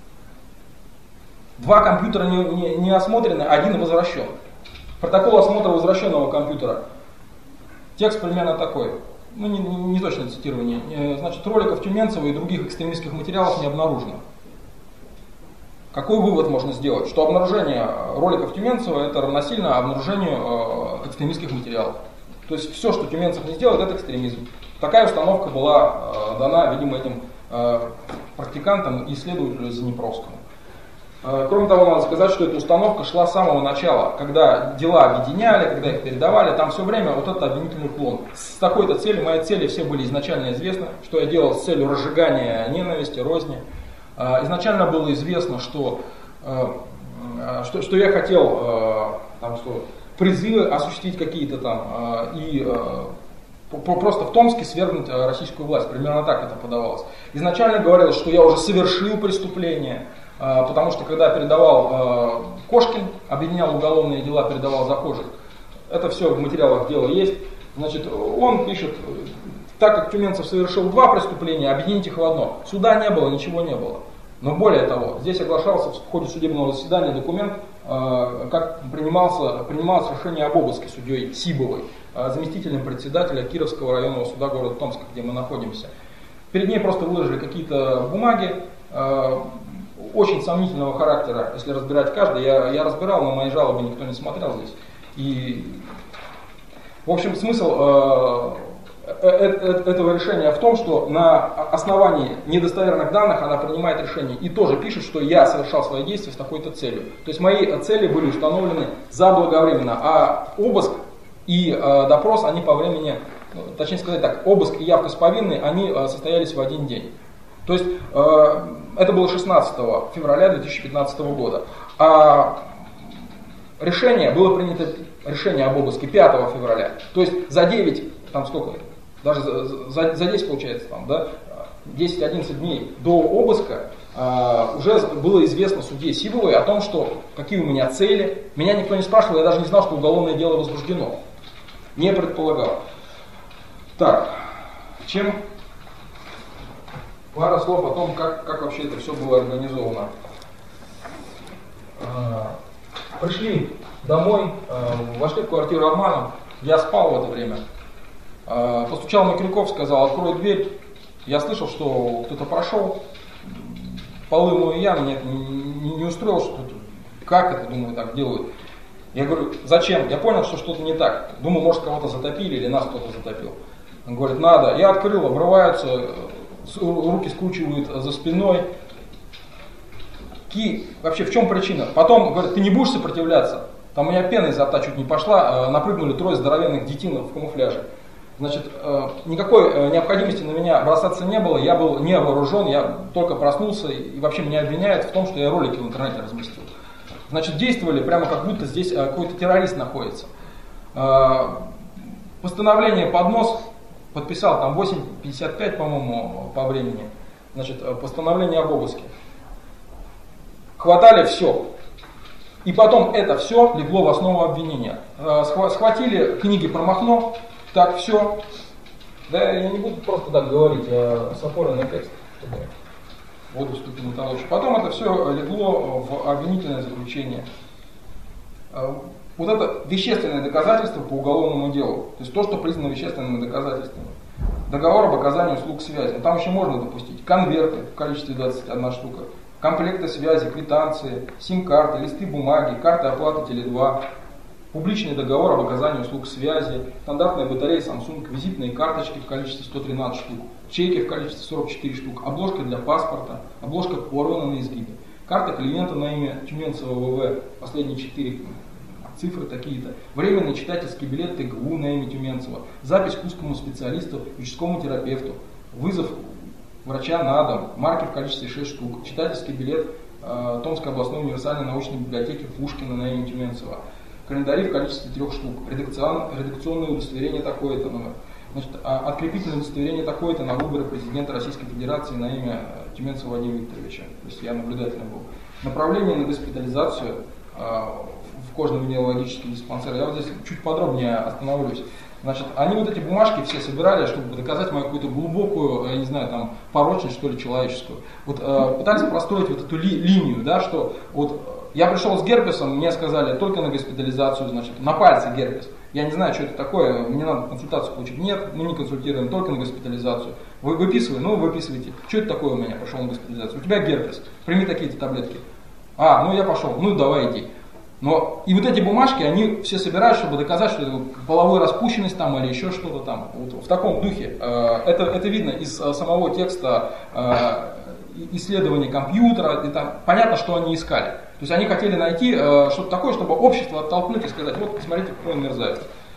Два компьютера не, не, не осмотрены, один возвращен. Протокол осмотра возвращенного компьютера. Текст примерно такой. Ну, не, не, не точное цитирование. Значит, роликов Тюменцева и других экстремистских материалов не обнаружено. Какой вывод можно сделать? Что обнаружение роликов Тюменцева это равносильно обнаружению экстремистских материалов. То есть все, что Тюменцев не сделал, это экстремизм. Такая установка была дана, видимо, этим практикантам и исследователю Занепровскому. Кроме того, надо сказать, что эта установка шла с самого начала, когда дела объединяли, когда их передавали, там все время вот этот обвинительный уклон. С такой-то целью, мои цели все были изначально известны, что я делал с целью разжигания ненависти, розни. Изначально было известно, что, что, что я хотел там, что призывы осуществить какие-то там и просто в Томске свергнуть российскую власть. Примерно так это подавалось. Изначально говорилось, что я уже совершил преступление. Потому что когда передавал э, Кошкин, объединял уголовные дела, передавал за Кожик, это все в материалах дела есть, значит, он пишет, так как Тюменцев совершил два преступления, объединить их в одно. Суда не было, ничего не было. Но более того, здесь оглашался в ходе судебного заседания документ, э, как принимался, принималось решение об обыске судьей Сибовой, э, заместителем председателя Кировского районного суда города Томска, где мы находимся. Перед ней просто выложили какие-то бумаги, э, очень сомнительного характера, если разбирать каждый. Я, я разбирал, но мои жалобы никто не смотрел здесь. И, в общем, смысл э, э, э, этого решения в том, что на основании недостоверных данных она принимает решение и тоже пишет, что я совершал свои действия с такой-то целью. То есть мои цели были установлены заблаговременно, а обыск и э, допрос, они по времени, точнее сказать так, обыск и явка с повинной, они э, состоялись в один день. То есть э, это было шестнадцатого февраля две тысячи пятнадцатого года. А решение было принято, решение об обыске пятого февраля. То есть за девять, там сколько, даже за, за, за десять получается, там, да, десять-одиннадцать дней до обыска э, уже было известно судье Сибовой о том, что какие у меня цели. Меня никто не спрашивал, я даже не знал, что уголовное дело возбуждено. Не предполагал. Так, чем... Пара слов о том, как, как вообще это все было организовано. Пришли домой, вошли в квартиру Романа, я спал в это время. Постучал Микрюков, сказал, открой дверь. Я слышал, что кто-то прошел. Полы мою я, меня это не, не устроило, что тут, как это, думаю, так делают. Я говорю, зачем? Я понял, что что-то не так. Думаю, может, кого-то затопили или нас кто-то затопил. Он говорит, надо. Я открыл, врываются, руки скручивают за спиной. Ки, вообще в чем причина? Потом говорят, ты не будешь сопротивляться? Там у меня пена изо рта чуть не пошла, напрыгнули трое здоровенных детинов в камуфляже. Значит, никакой необходимости на меня бросаться не было, я был не вооружен, я только проснулся и вообще меня обвиняют в том, что я ролики в интернете разместил. Значит, действовали прямо как будто здесь какой-то террорист находится. Постановление под нос подписал, там восемь пятьдесят пять, по-моему, по времени. Значит, постановление об обыске. Хватали все. И потом это все легло в основу обвинения. Схватили книги про Махно, так все. Да, я не буду просто так говорить, а с опорой на текст, чтобы воду ступить на толще. Потом это все легло в обвинительное заключение. Вот это вещественное доказательство по уголовному делу. То есть то, что признано вещественными доказательствами. Договор об оказании услуг связи. Там еще можно допустить конверты в количестве двадцать одна штука, комплекты связи, квитанции, сим-карты, листы бумаги, карты оплаты Теле два, публичный договор об оказании услуг связи, стандартные батареи Samsung, визитные карточки в количестве сто тринадцать штук, чеки в количестве сорок четыре штук, обложка для паспорта, обложка порвана на изгибе, карта клиента на имя Тюменцева ВВ, последние четыре цифры такие-то, временный читательский билет ТГУ на имя Тюменцева, запись к узкому специалисту, участковому терапевту, вызов врача на дом, марки в количестве шесть штук, читательский билет э, Томской областной универсальной научной библиотеки Пушкина на имя Тюменцева, календари в количестве трех штук, редакционное удостоверение такое-то номер. Значит, открепительное удостоверение такое-то на выборы президента Российской Федерации на имя Тюменцева Владимира Викторовича. То есть я наблюдательно был. Направление на госпитализацию в кожно-венерологический диспансер. Я вот здесь чуть подробнее остановлюсь. Значит, они вот эти бумажки все собирали, чтобы доказать мою какую-то глубокую, я не знаю, там, порочность, что ли, человеческую. Вот э, пытались простроить вот эту ли, линию, да, что вот я пришел с герпесом, мне сказали только на госпитализацию, значит, на пальце герпес. Я не знаю, что это такое, мне надо консультацию получить. Нет, мы не консультируем, только на госпитализацию. Вы выписывай, ну выписывайте. Что это такое у меня, пошел на госпитализацию? У тебя герпес, прими такие-то таблетки. А, ну я пошел, ну давай иди. Но и вот эти бумажки, они все собирают, чтобы доказать, что это половая распущенность там или еще что-то там. Вот в таком духе. Это, это видно из самого текста исследования компьютера. И там понятно, что они искали. То есть они хотели найти что-то такое, чтобы общество оттолкнуть и сказать, вот посмотрите, какой он мерзавец.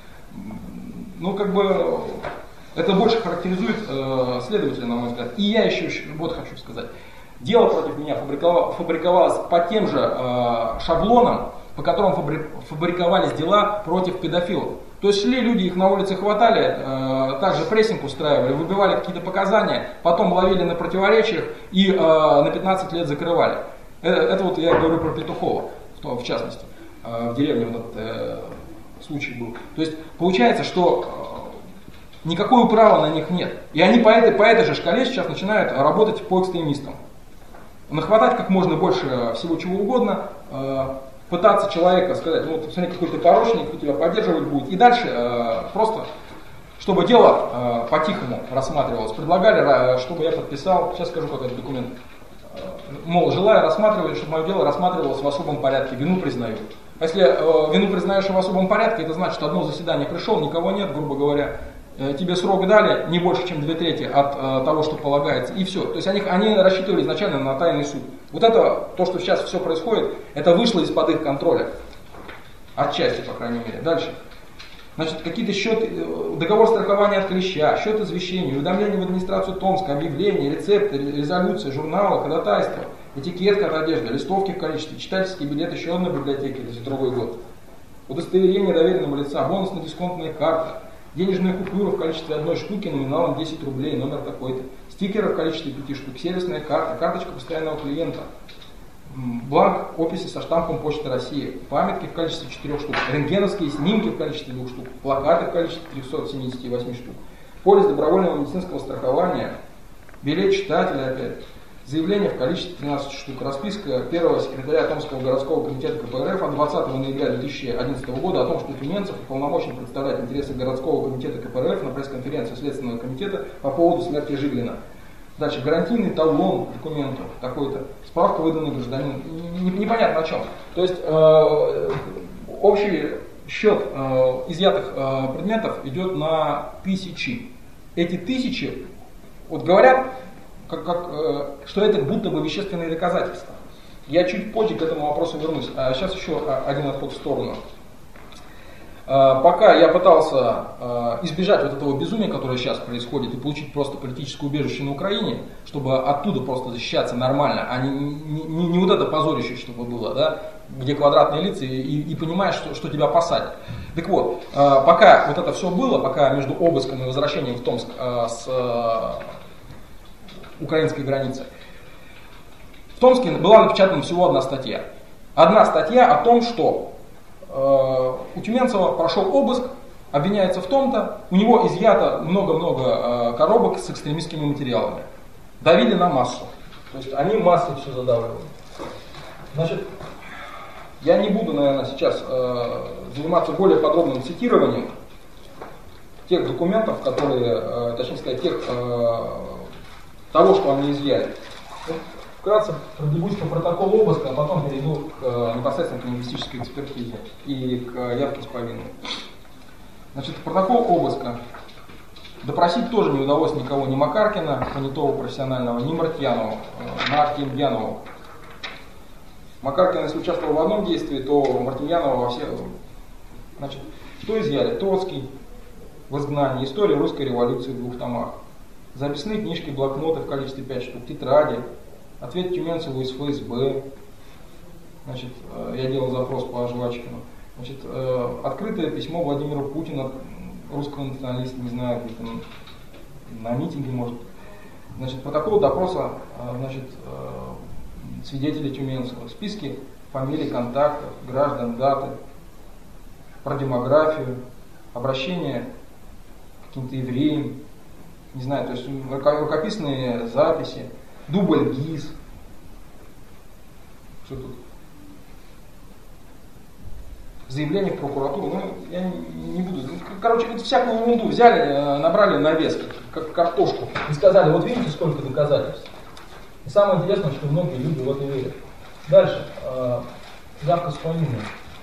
Ну как бы это больше характеризует следователя, на мой взгляд. И я еще вот хочу сказать. Дело против меня фабриковалось по тем же шаблонам, по которым фабриковались дела против педофилов. То есть шли люди, их на улице хватали, э, также прессинг устраивали, выбивали какие-то показания, потом ловили на противоречиях и э, на пятнадцать лет закрывали. Это, это вот я говорю про Петухова, в, в частности, э, в деревне вот этот э, случай был. То есть получается, что э, никакого права на них нет. И они по этой, по этой же шкале сейчас начинают работать по экстремистам. Нахватать как можно больше всего чего угодно, э, пытаться человека сказать, ну вот смотри, какой ты порочник, кто тебя поддерживать будет. И дальше э, просто, чтобы дело э, по-тихому рассматривалось, предлагали, чтобы я подписал, сейчас скажу, как этот документ, э, мол, желаю рассматривать, чтобы мое дело рассматривалось в особом порядке, вину признаю. А если э, вину признаешь в особом порядке, это значит, одно заседание пришел, никого нет, грубо говоря, э, тебе срок дали, не больше, чем две трети от э, того, что полагается, и все. То есть они, они рассчитывали изначально на тайный суд. Вот это, то, что сейчас все происходит, это вышло из-под их контроля. Отчасти, по крайней мере. Дальше. Значит, какие-то счеты, договор страхования от клеща, счет извещения, уведомления в администрацию Томска, объявления, рецепты, резолюции, журналы, ходатайства, этикетка от одежды, листовки в количестве, читательский билет еще одной библиотеки за другой год, удостоверение доверенного лица, бонусно-дисконтная карта, денежная купюра в количестве одной штуки номиналом десять рублей, номер такой-то, стикеры в количестве пяти штук, сервисная карта, карточка постоянного клиента, бланк описи со штампом Почты России, памятки в количестве четырех штук, рентгеновские снимки в количестве двух штук, плакаты в количестве трехсот семидесяти восьми штук, полис добровольного медицинского страхования, билет читателя опять, заявление в количестве тринадцати штук, расписка первого секретаря Томского городского комитета ка пэ эр эф от двадцатого ноября две тысячи одиннадцатого года о том, что Тюменцев уполномочен представлять интересы городского комитета ка пэ эр эф на пресс-конференции Следственного комитета по поводу смерти Жиглина. Дальше, гарантийный талон документу такой-то, справка, выданная гражданину, непонятно о чем. То есть э, общий счет э, изъятых э, предметов идет на тысячи. Эти тысячи, вот говорят, как, как, э, что это будто бы вещественные доказательства. Я чуть позже к этому вопросу вернусь. А сейчас еще один отход в сторону. Пока я пытался избежать вот этого безумия, которое сейчас происходит, и получить просто политическое убежище на Украине, чтобы оттуда просто защищаться нормально, а не, не, не, не вот это позорище, чтобы было, да, где квадратные лица, и, и понимаешь, что, что тебя посадят. Так вот, пока вот это все было, пока между обыском и возвращением в Томск с украинской границы, в Томске была напечатана всего одна статья. Одна статья о том, что у Тюменцева прошел обыск, обвиняется в том-то, у него изъято много-много коробок с экстремистскими материалами. Давили на массу. То есть они массой все задавливали. Значит, я не буду, наверное, сейчас заниматься более подробным цитированием тех документов, которые, точнее сказать, тех, того, что они изъяли. Вкратце пробегусь по протоколу обыска, а потом перейду к, непосредственно к лингвистической экспертизе и к явке с повинной. Значит, протокол обыска. Допросить тоже не удалось никого, ни Макаркина, понятого профессионального, ни Мартьянова, Мартьянова. Макаркин, если участвовал в одном действии, то Мартьянова во всех. Значит, что изъяли? Троцкий в изгнании, история русской революции в двух томах, записные книжки, блокноты в количестве пяти штук, тетради, ответ Тюменцеву из эф эс бэ. Значит, я делал запрос по Жвачкину. Значит, открытое письмо Владимиру Путину русского националиста, не знаю, где-то на митинге, может. Значит, протокол допроса, значит, свидетелей Тюменского, списки фамилий, контактов, граждан, даты, про демографию, обращение к каким-то евреям, не знаю, то есть рукописные записи, дубль ГИС. Что тут? Заявление в прокуратуру, ну, я не, не буду. Короче, вот всякую ерунду взяли, набрали на вес, как картошку, и сказали, вот видите, сколько доказательств. И самое интересное, что многие люди в это верят. Дальше. Э, явка с фамилией.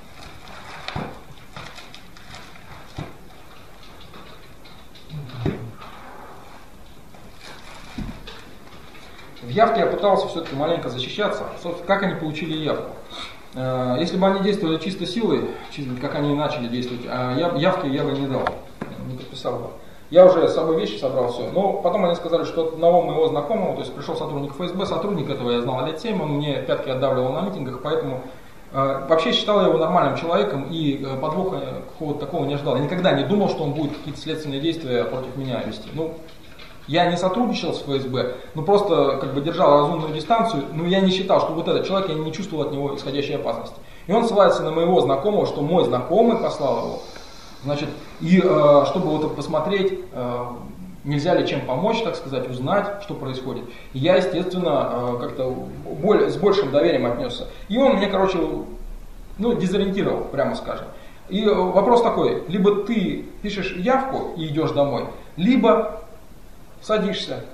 В явке я пытался все-таки маленько защищаться. Собственно, как они получили явку? Если бы они действовали чисто силой, как они начали действовать, явки я бы не дал, не подписал бы. Я уже с собой вещи собрал, все. Но потом они сказали, что от одного моего знакомого, то есть пришел сотрудник эф эс бэ, сотрудник этого я знал лет семь, он мне пятки отдавливал на митингах, поэтому э, вообще считал я его нормальным человеком и э, подвоха какого-то такого не ожидал. Я никогда не думал, что он будет какие-то следственные действия против меня вести. Ну, я не сотрудничал с эф эс бэ, но просто как бы держал разумную дистанцию, но я не считал, что вот этот человек, я не чувствовал от него исходящей опасности. И он ссылается на моего знакомого, что мой знакомый послал его. Значит, и э, чтобы вот посмотреть, э, нельзя ли чем помочь, так сказать, узнать, что происходит. И я, естественно, э, как-то более, с большим доверием отнесся. И он мне, короче, ну, дезориентировал, прямо скажем. И э, вопрос такой, либо ты пишешь явку и идешь домой, либо садишься.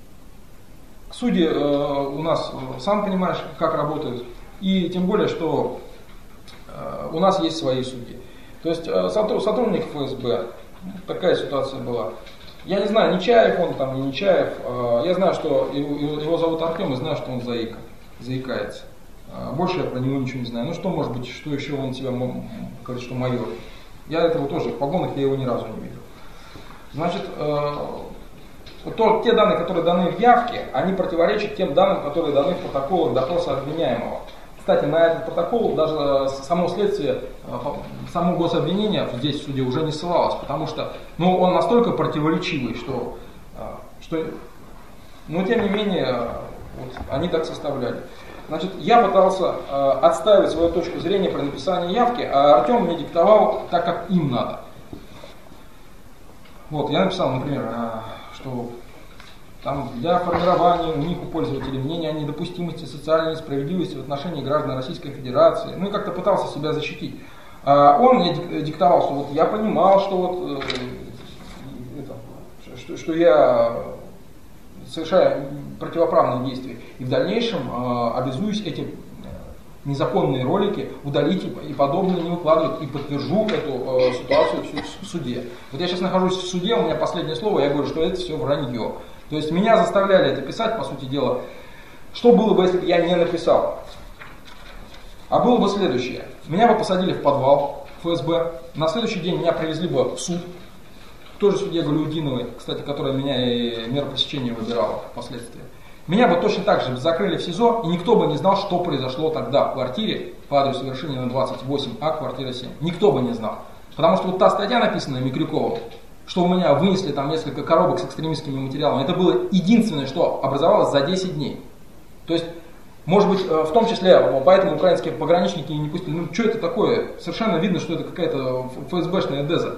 Судьи э, у нас, э, сам понимаешь, как работают. И тем более, что э, у нас есть свои судьи. То есть э, сотрудник эф эс бэ, такая ситуация была. Я не знаю, Нечаев он там, не Нечаев. Э, я знаю, что его, его зовут Артем, и знаю, что он заика, заикается. Э, больше я про него ничего не знаю. Ну что может быть, что еще он себя говорит, что майор. Я этого тоже, в погонах я его ни разу не видел. Значит, э, то, те данные, которые даны в явке, они противоречат тем данным, которые даны в протоколах допроса обвиняемого. Кстати, на этот протокол даже само следствие, само гособвинение здесь в суде уже не ссылалось, потому что ну, он настолько противоречивый, что, что но тем не менее вот, они так составляли. Значит, я пытался э, отстаивать свою точку зрения при написании явки, а Артем мне диктовал так, как им надо. Вот, я написал, например, э, что там для формирования у них, у пользователей, мнения о недопустимости социальной несправедливости в отношении граждан Российской Федерации. Ну и как-то пытался себя защитить. А он мне диктовал, что вот я понимал, что, вот, э, это, что, что я совершаю противоправные действия. И в дальнейшем э, обязуюсь эти незаконные ролики удалить и подобные не выкладывать. И подтвержу эту э, ситуацию в суде. Вот я сейчас нахожусь в суде, у меня последнее слово, я говорю, что это все вранье. То есть меня заставляли это писать, по сути дела. Что было бы, если бы я не написал? А было бы следующее. Меня бы посадили в подвал эф эс бэ. На следующий день меня привезли бы в суд. Тоже судья Галиудиновой, кстати, которая меня и меру пресечения выбирала впоследствии. Меня бы точно так же закрыли в СИЗО, и никто бы не знал, что произошло тогда в квартире по адресу Вершинина двадцать восемь А, квартира семь. Никто бы не знал. Потому что вот та статья, написанная Микрюковым, что у меня вынесли там несколько коробок с экстремистскими материалами, это было единственное, что образовалось за десять дней. То есть, может быть, в том числе, поэтому украинские пограничники не пустили. Ну, что это такое? Совершенно видно, что это какая-то эф эс бэшная деза.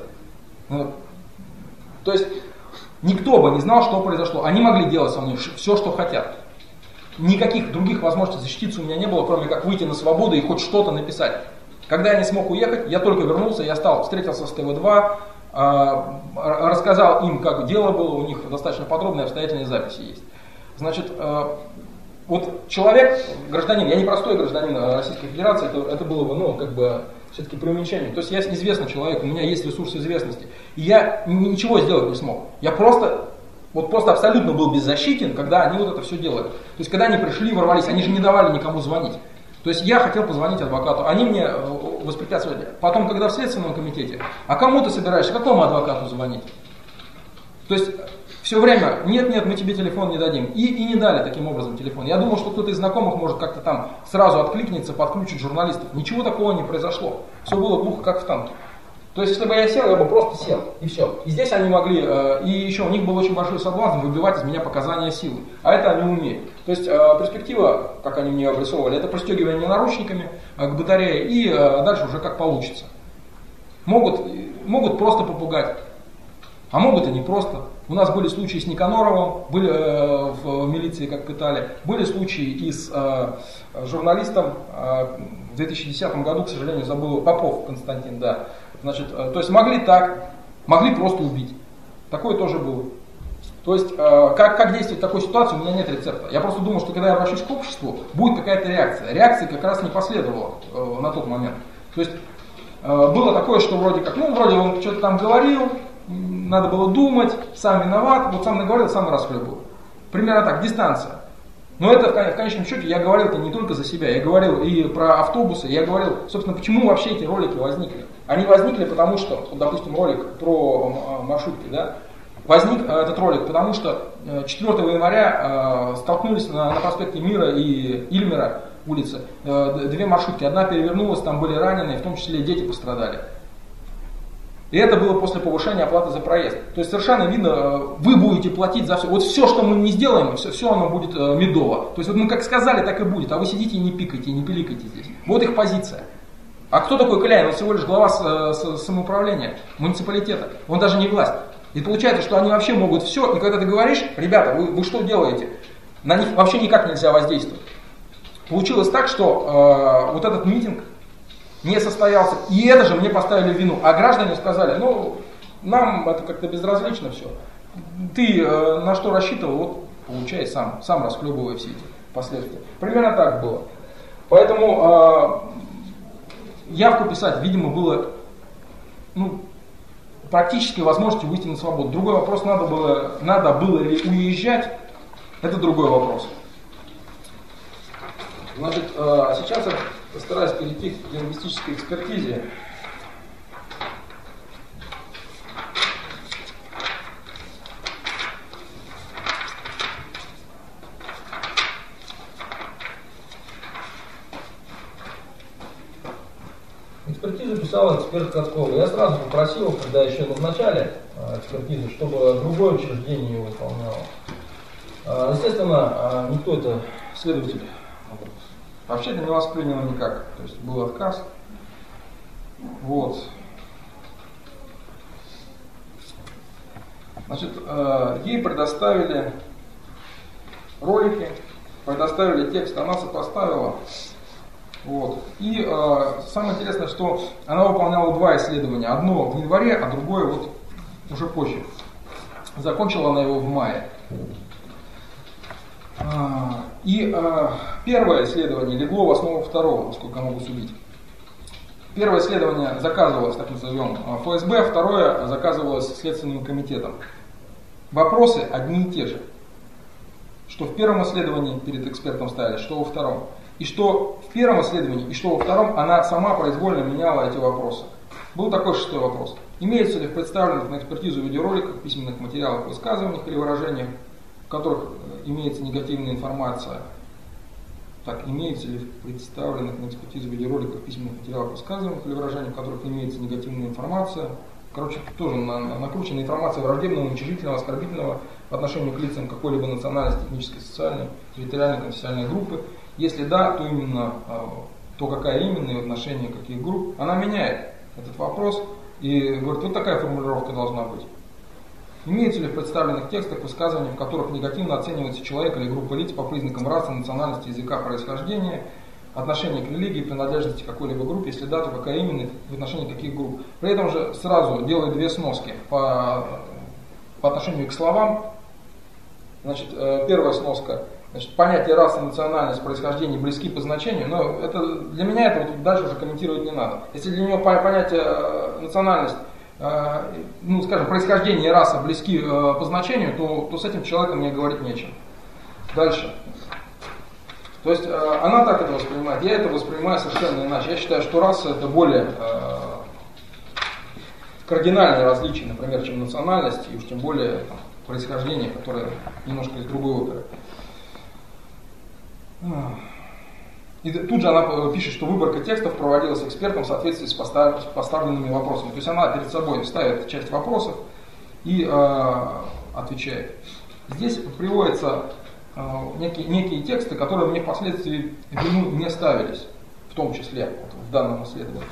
То есть, никто бы не знал, что произошло. Они могли делать со мной все, что хотят. Никаких других возможностей защититься у меня не было, кроме как выйти на свободу и хоть что-то написать. Когда я не смог уехать, я только вернулся, я стал, встретился с тэ вэ два, рассказал им, как дело было, у них достаточно подробные обстоятельные записи есть. Значит, вот человек, гражданин, я не простой гражданин Российской Федерации, это, это было бы, ну, как бы, все-таки преуменьшение. То есть я известный человек, у меня есть ресурсы известности. И я ничего сделать не смог. Я просто, вот просто абсолютно был беззащитен, когда они вот это все делали. То есть когда они пришли, ворвались, они же не давали никому звонить. То есть я хотел позвонить адвокату, они мне воспрепятствовали. Потом, когда в Следственном комитете, а кому ты собираешься, какому адвокату звонить? То есть все время, нет, нет, мы тебе телефон не дадим. И, и не дали таким образом телефон. Я думал, что кто-то из знакомых может как-то там сразу откликнется, подключить журналистов. Ничего такого не произошло. Все было глухо, как в танке. То есть, если бы я сел, я бы просто сел, и все. И здесь они могли, э, и еще у них был очень большой соблазн выбивать из меня показания силы. А это они умеют. То есть, э, перспектива, как они мне обрисовывали, это пристегивание наручниками э, к батарее, и э, дальше уже как получится. Могут, могут просто попугать, а могут и не просто. У нас были случаи с Никаноровым, были э, в милиции, как пытали, были случаи и с э, журналистом э, в две тысячи десятом году, к сожалению, забыл, Попов Константин, да. Значит, э, то есть могли так, могли просто убить. Такое тоже было. То есть, э, как, как действовать в такой ситуации, у меня нет рецепта. Я просто думал, что когда я обращусь к обществу, будет какая-то реакция. Реакции как раз не последовало э, на тот момент. То есть, э, было такое, что вроде как, ну, вроде он что-то там говорил, надо было думать, сам виноват, вот сам наговорил, сам расхлебывал. Примерно так, дистанция. Но это в конечном счете я говорил это не только за себя, я говорил и про автобусы, я говорил, собственно, почему вообще эти ролики возникли. Они возникли потому, что, вот, допустим, ролик про маршрутки, да, возник этот ролик, потому что четвёртого января столкнулись на, на проспекте Мира и Ильмера улицы две маршрутки, одна перевернулась, там были раненые, в том числе дети пострадали. И это было после повышения оплаты за проезд. То есть совершенно видно, вы будете платить за все. Вот все, что мы не сделаем, все, все оно будет медово. То есть вот мы как сказали, так и будет. А вы сидите и не пикайте, и не пиликайте здесь. Вот их позиция. А кто такой Кляйн? Он всего лишь глава с, с, самоуправления, муниципалитета. Он даже не власть. И получается, что они вообще могут все. И когда ты говоришь, ребята, вы, вы что делаете? На них вообще никак нельзя воздействовать. Получилось так, что э, вот этот митинг не состоялся. И это же мне поставили в вину. А граждане сказали, ну, нам это как-то безразлично все. Ты э, на что рассчитывал, вот получай сам, сам расхлебывай все эти последствия. Примерно так было. Поэтому э, явку писать, видимо, было, ну, практически возможностью выйти на свободу. Другой вопрос, надо было, надо было ли уезжать, это другой вопрос. Значит, э, а сейчас я постараюсь перейти к лингвистической экспертизе. Экспертизу писал эксперт Каткова. Я сразу попросил, когда еще назначали экспертизу, чтобы другое учреждение ее выполняло. Естественно, никто это, следователь, вообще это не воспринял никак. То есть был отказ. Вот. Значит, ей предоставили ролики, предоставили текст, она сопоставила. Вот. И э, самое интересное, что она выполняла два исследования. Одно в январе, а другое вот уже позже. Закончила она его в мае. И э, первое исследование легло в основу второго, насколько я могу судить. Первое исследование заказывалось, так назовем, эф эс бэ, второе заказывалось Следственным комитетом. Вопросы одни и те же. Что в первом исследовании перед экспертом ставили, что во втором. И что в первом исследовании, и что во втором, она сама произвольно меняла эти вопросы. Был такой шестой вопрос. Имеется ли в представленных на экспертизу видеороликах, письменных материалах, высказываниях или выражениях, в которых имеется негативная информация, так, имеется ли в представленных на экспертизу видеороликах, письменных материалах, высказываниях или выражениях, в которых имеется негативная информация, короче, тоже на, на, накрученная информация враждебного, уничижительного, оскорбительного по отношению к лицам какой-либо национальности, этнической, социальной, территориальной, конфессиональной группы. Если да, то именно, то какая именно и в отношении каких групп, она меняет этот вопрос и говорит, вот такая формулировка должна быть. Имеются ли в представленных текстах высказывания, в которых негативно оценивается человек или группа лиц по признакам расы, национальности, языка, происхождения, отношения к религии, принадлежности к какой-либо группе, если да, то какая именно, в отношении каких групп. При этом же сразу делает две сноски по, по отношению к словам. Значит, первая сноска. Значит, понятие расы, национальность, происхождение близки по значению, но это, для меня это вот дальше уже комментировать не надо. Если для него понятие национальность, э, ну, скажем, происхождение и раса близки э, по значению, то, то с этим человеком мне говорить нечем. Дальше. То есть э, она так это воспринимает, я это воспринимаю совершенно иначе. Я считаю, что раса это более э, кардинальное различие, например, чем национальность, и уж тем более там, происхождение, которое немножко из другой оперы. И тут же она пишет, что выборка текстов проводилась экспертом в соответствии с поставленными вопросами. То есть она перед собой ставит часть вопросов и э, отвечает. Здесь приводятся э, некие, некие тексты, которые мне впоследствии в вину не ставились, в том числе вот, в данном исследовании.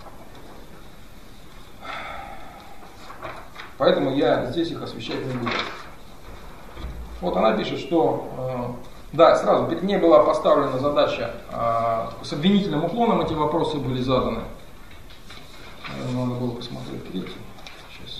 Поэтому я здесь их освещать не буду. Вот она пишет, что, э, да, сразу перед ней была поставлена задача, э, с обвинительным уклоном эти вопросы были заданы. Надо было посмотреть третий. Сейчас.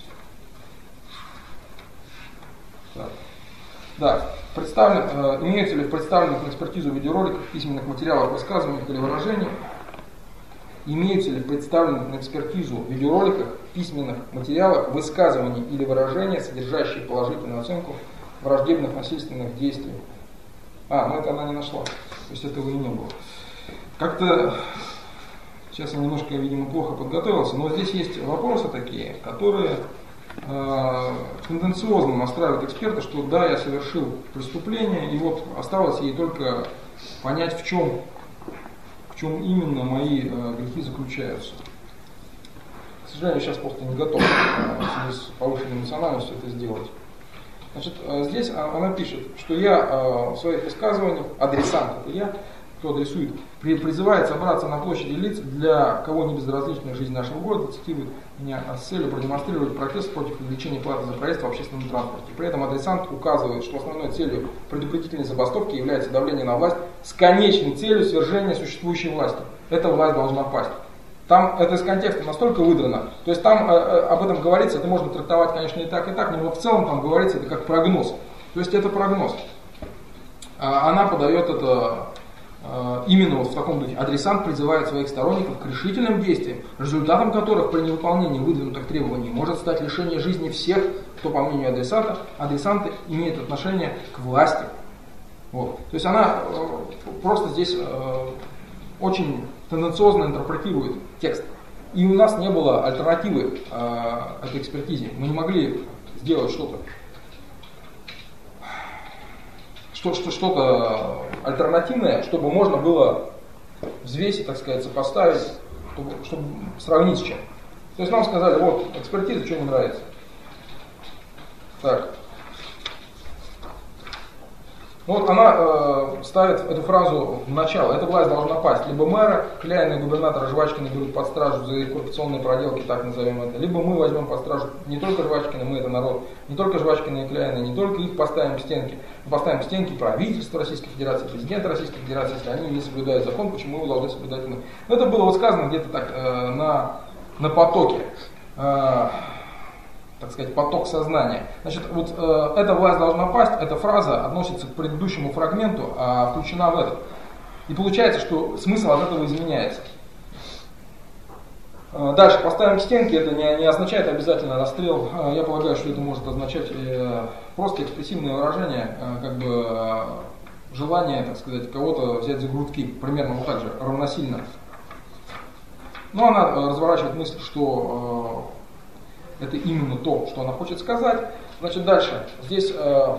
Так. Да, представлен, э, имеются ли в представленных на экспертизу видеороликах, письменных материалах, высказываниях или выражениях, имеются ли в представленных на экспертизу видеороликах, письменных материалах, высказываний или выражения, содержащие положительную оценку враждебных насильственных действий. А, ну это она не нашла. То есть этого и не было. Как-то сейчас я немножко, видимо, плохо подготовился, но здесь есть вопросы такие, которые э, тенденциозно настраивают эксперта, что да, я совершил преступление, и вот осталось ей только понять, в чем, в чем именно мои э, грехи заключаются. К сожалению, сейчас просто не готов э, в связи с повышенной эмоциональностью это сделать. Значит, здесь она пишет, что я в своих высказываниях, адресант это я, кто адресует, призывает собраться на площади лиц, для кого не безразлична жизнь нашего города, цитирует меня с целью продемонстрировать протест против увеличения платы за проезд в общественном транспорте. При этом адресант указывает, что основной целью предупредительной забастовки является давление на власть с конечной целью свержения существующей власти. Эта власть должна пасть. Там это из контекста настолько выдрано, то есть там э, об этом говорится, это можно трактовать, конечно, и так, и так, но в целом там говорится это как прогноз. То есть это прогноз. А она подает это э, именно вот в таком духе. Адресант призывает своих сторонников к решительным действиям, результатом которых при невыполнении выдвинутых требований может стать лишение жизни всех, кто, по мнению адресата, адресанта имеет отношение к власти. Вот. То есть она э, просто здесь э, очень тенденциозно интерпретирует текст. И у нас не было альтернативы э, этой экспертизе. Мы не могли сделать что-то, что, что, что-то альтернативное, чтобы можно было взвесить, так сказать, сопоставить, чтобы, чтобы сравнить с чем. То есть нам сказали, вот, экспертиза, что не нравится. Так. Вот она э, ставит эту фразу в начало. Эта власть должна пасть. Либо мэра, Кляйна и губернатора Жвачкина берут под стражу за их коррупционные проделки, так назовем это. Либо мы возьмем под стражу не только Жвачкина, мы это народ, не только Жвачкина и Кляйна, не только их поставим к стенке. Мы поставим к стенке правительство Российской Федерации, президента Российской Федерации, если они не соблюдают закон, почему его должны соблюдать мы. Но это было вот сказано где-то так э, на, на потоке. Э, так сказать, поток сознания. Значит, вот э, эта власть должна пасть, эта фраза относится к предыдущему фрагменту, а включена в этот. И получается, что смысл от этого изменяется. Э, дальше, поставим к стенке, это не, не означает обязательно расстрел. Э, я полагаю, что это может означать э, просто экспрессивное выражение, э, как бы э, желание, так сказать, кого-то взять за грудки, примерно вот так же, равносильно. Но она э, разворачивает мысль, что э, это именно то, что она хочет сказать. Значит, дальше. Здесь, э,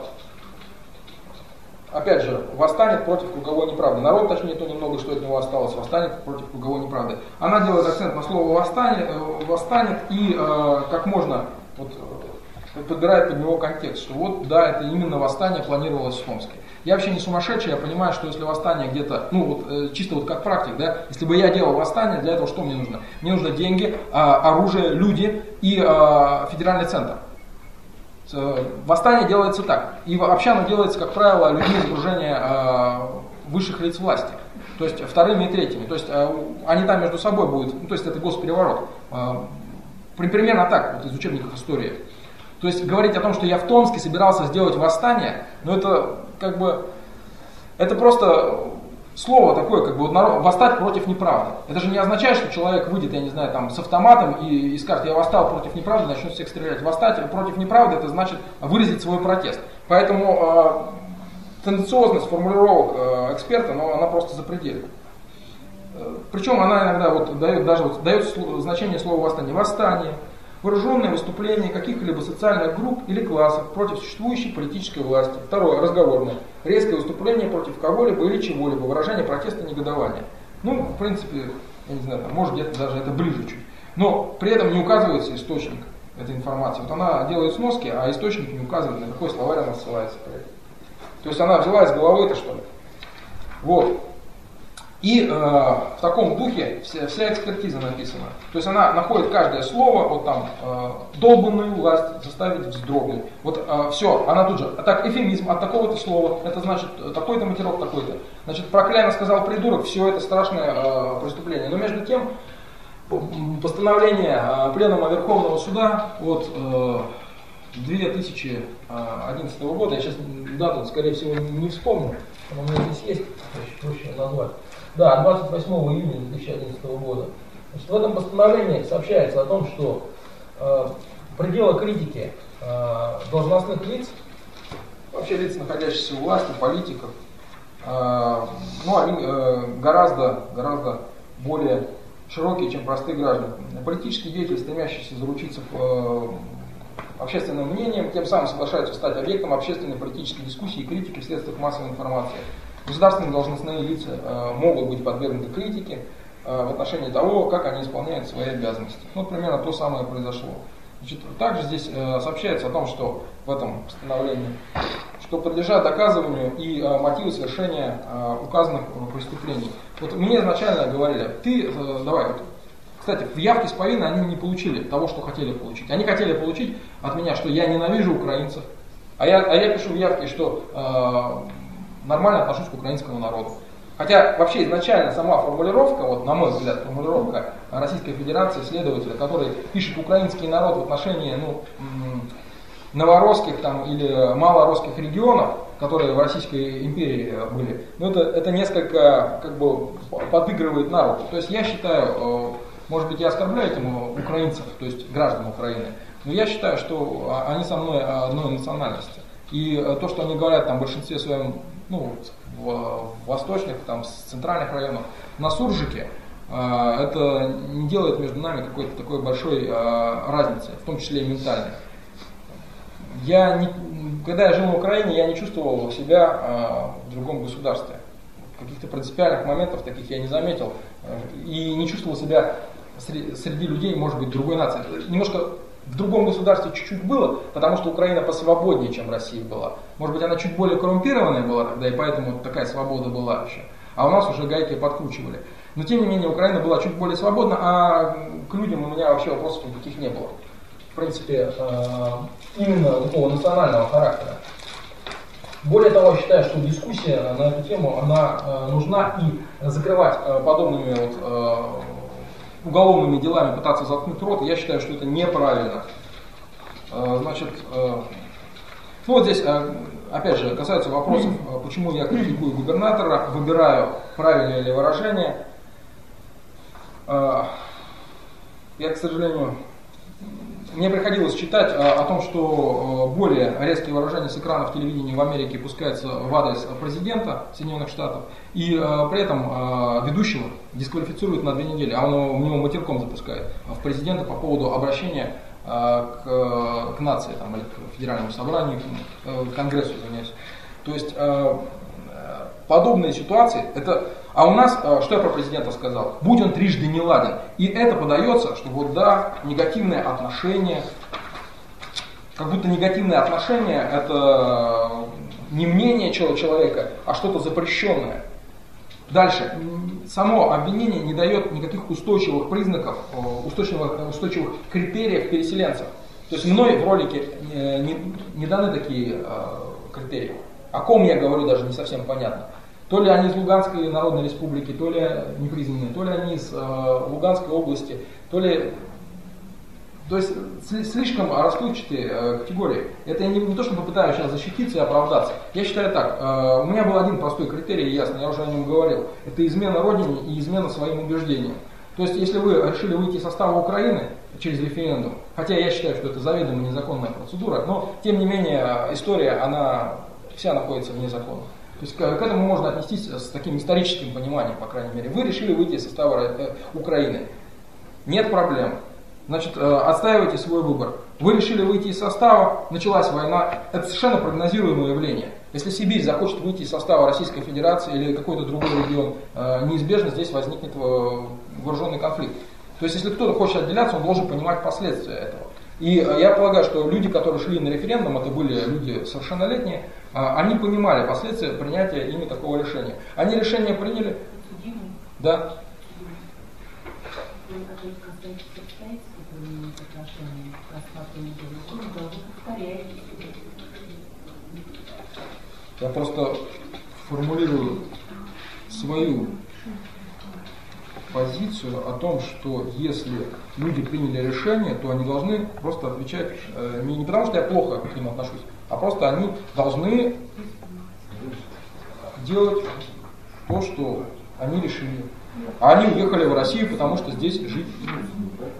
опять же, восстанет против круговой неправды. Народ, точнее, то немного, что от него осталось, восстанет против круговой неправды. Она делает акцент на слово восстанет, э, восстанет и э, как можно вот, подбирает под него контекст, что вот, да, это именно восстание планировалось в Томске. Я вообще не сумасшедший, я понимаю, что если восстание где-то, ну вот э, чисто вот как практик, да, если бы я делал восстание, для этого что мне нужно? Мне нужно деньги, э, оружие, люди и э, федеральный центр. Э, восстание делается так. И вообще оно делается, как правило, людьми из окружения э, высших лиц власти. То есть вторыми и третьими. То есть э, они там между собой будут, ну, то есть это госпереворот. Э, примерно так, вот из учебников истории. То есть говорить о том, что я в Томске собирался сделать восстание, ну это как бы, это просто слово такое, как бы вот народ, восстать против неправды. Это же не означает, что человек выйдет, я не знаю, там с автоматом и, и скажет, я восстал против неправды, начнет всех стрелять. Восстать против неправды, это значит выразить свой протест. Поэтому э, тенденциозность формулировок э, эксперта, но она просто запредельна. Причем она иногда вот дает даже вот, дает значение слова восстание. Восстание, Вооруженное выступление каких-либо социальных групп или классов против существующей политической власти. Второе. Разговорное. Резкое выступление против кого-либо или чего-либо. Выражение протеста и негодования. Ну, в принципе, я не знаю, там, может где-то даже это ближе чуть. Но при этом не указывается источник этой информации. Вот она делает сноски, а источник не указывает, на какой словарь она ссылается при этом. То есть она взяла из головы-то, что ли. Вот. И э, в таком духе вся, вся экспертиза написана. То есть она находит каждое слово, вот там, э, долбанную власть заставить вздрогнуть. Вот э, все, она тут же, а так, эфемизм от такого-то слова, это значит такой-то матерок, такой-то. Значит, прокляно сказал придурок, все это страшное э, преступление. Но между тем, постановление э, Пленума Верховного Суда от э, две тысячи одиннадцатого года, я сейчас дату, скорее всего, не вспомню, но у меня здесь есть, проще назвать. Да, двадцать восьмого июня две тысячи одиннадцатого года. Значит, в этом постановлении сообщается о том, что э, пределы критики э, должностных лиц, вообще лиц, находящихся у власти, политиков, э, ну, они э, гораздо, гораздо более широкие, чем простые граждане. Политические деятели, стремящиеся заручиться э, общественным мнением, тем самым соглашаются стать объектом общественной политической дискуссии и критики в средствах массовой информации. Государственные должностные лица э, могут быть подвергнуты критике э, в отношении того, как они исполняют свои обязанности. Ну, примерно то самое произошло. Значит, также здесь э, сообщается о том, что в этом постановлении, что подлежат доказыванию и э, мотивы совершения э, указанных преступлений. Вот мне изначально говорили, ты, э, давай, вот, кстати, в явке с повинной они не получили того, что хотели получить. Они хотели получить от меня, что я ненавижу украинцев, а я, а я пишу в явке, что э, нормально отношусь к украинскому народу. Хотя вообще изначально сама формулировка, вот на мой взгляд, формулировка Российской Федерации, следователя, который пишет украинский народ в отношении ну, новоросских там, или малоросских регионов, которые в Российской империи были, ну, это, это несколько как бы подыгрывает на руку. То есть я считаю, может быть я оскорбляю этим украинцев, то есть граждан Украины, но я считаю, что они со мной одной национальности. И то, что они говорят там, в большинстве своем, ну, в, в восточных, там, центральных районах, на суржике, э, это не делает между нами какой-то такой большой э, разницы, в том числе и ментальной. Я не, когда я жил на Украине, я не чувствовал себя э, в другом государстве. Каких-то принципиальных моментов таких я не заметил. Э, и не чувствовал себя среди, среди людей, может быть, другой нации. Немножко в другом государстве чуть-чуть было, потому что Украина посвободнее, чем Россия была. Может быть, она чуть более коррумпированная была тогда, и поэтому такая свобода была еще. А у нас уже гайки подкручивали. Но, тем не менее, Украина была чуть более свободна, а к людям у меня вообще вопросов никаких не было. В принципе, именно такого национального характера. Более того, я считаю, что дискуссия на эту тему, она нужна, и закрывать подобными вот уголовными делами пытаться заткнуть рот, я считаю, что это неправильно. Значит, ну вот здесь, опять же, касается вопросов, почему я критикую губернатора, выбираю правильное ли выражение. Я, к сожалению, мне приходилось читать о том, что более резкие выражения с экранов телевидения в Америке пускаются в адрес президента Соединенных Штатов, и при этом ведущего дисквалифицируют на две недели, а он у него матерком запускает в президента по поводу обращения к, к нации, там, или к федеральному собранию, к Конгрессу, извиняюсь. То есть подобные ситуации, это... А у нас, что я про президента сказал, будь он трижды не ладен. И это подается, что вот да, негативное отношение, как будто негативное отношение это не мнение человека, а что-то запрещенное. Дальше. Само обвинение не дает никаких устойчивых признаков, устойчивых, устойчивых критериев переселенцев. То есть мной в ролике не, не даны такие критерии. О ком я говорю, даже не совсем понятно. То ли они из Луганской Народной Республики, то ли непризнанные, то ли они из э, Луганской области, то ли... То есть слишком расплывчатые э, категории. Это я не, не то, что попытаюсь сейчас защититься и оправдаться. Я считаю так, э, у меня был один простой критерий, ясно, я уже о нем говорил. Это измена Родине и измена своим убеждениям. То есть если вы решили выйти из состава Украины через референдум, хотя я считаю, что это заведомо незаконная процедура, но тем не менее история, она вся находится вне закона. То есть к этому можно отнестись с таким историческим пониманием, по крайней мере. Вы решили выйти из состава Украины. Нет проблем. Значит, отстаивайте свой выбор. Вы решили выйти из состава, началась война. Это совершенно прогнозируемое явление. Если Сибирь захочет выйти из состава Российской Федерации или какой-то другой регион, неизбежно здесь возникнет вооруженный конфликт. То есть, если кто-то хочет отделяться, он должен понимать последствия этого. И я полагаю, что люди, которые шли на референдум, это были люди совершеннолетние, они понимали последствия принятия ими такого решения. Они решение приняли. Да. Я просто формулирую свою позицию о том, что если люди приняли решение, то они должны просто отвечать, э, не, не потому что я плохо к ним отношусь, а просто они должны делать то, что они решили. А они уехали в Россию, потому что здесь жить не будут.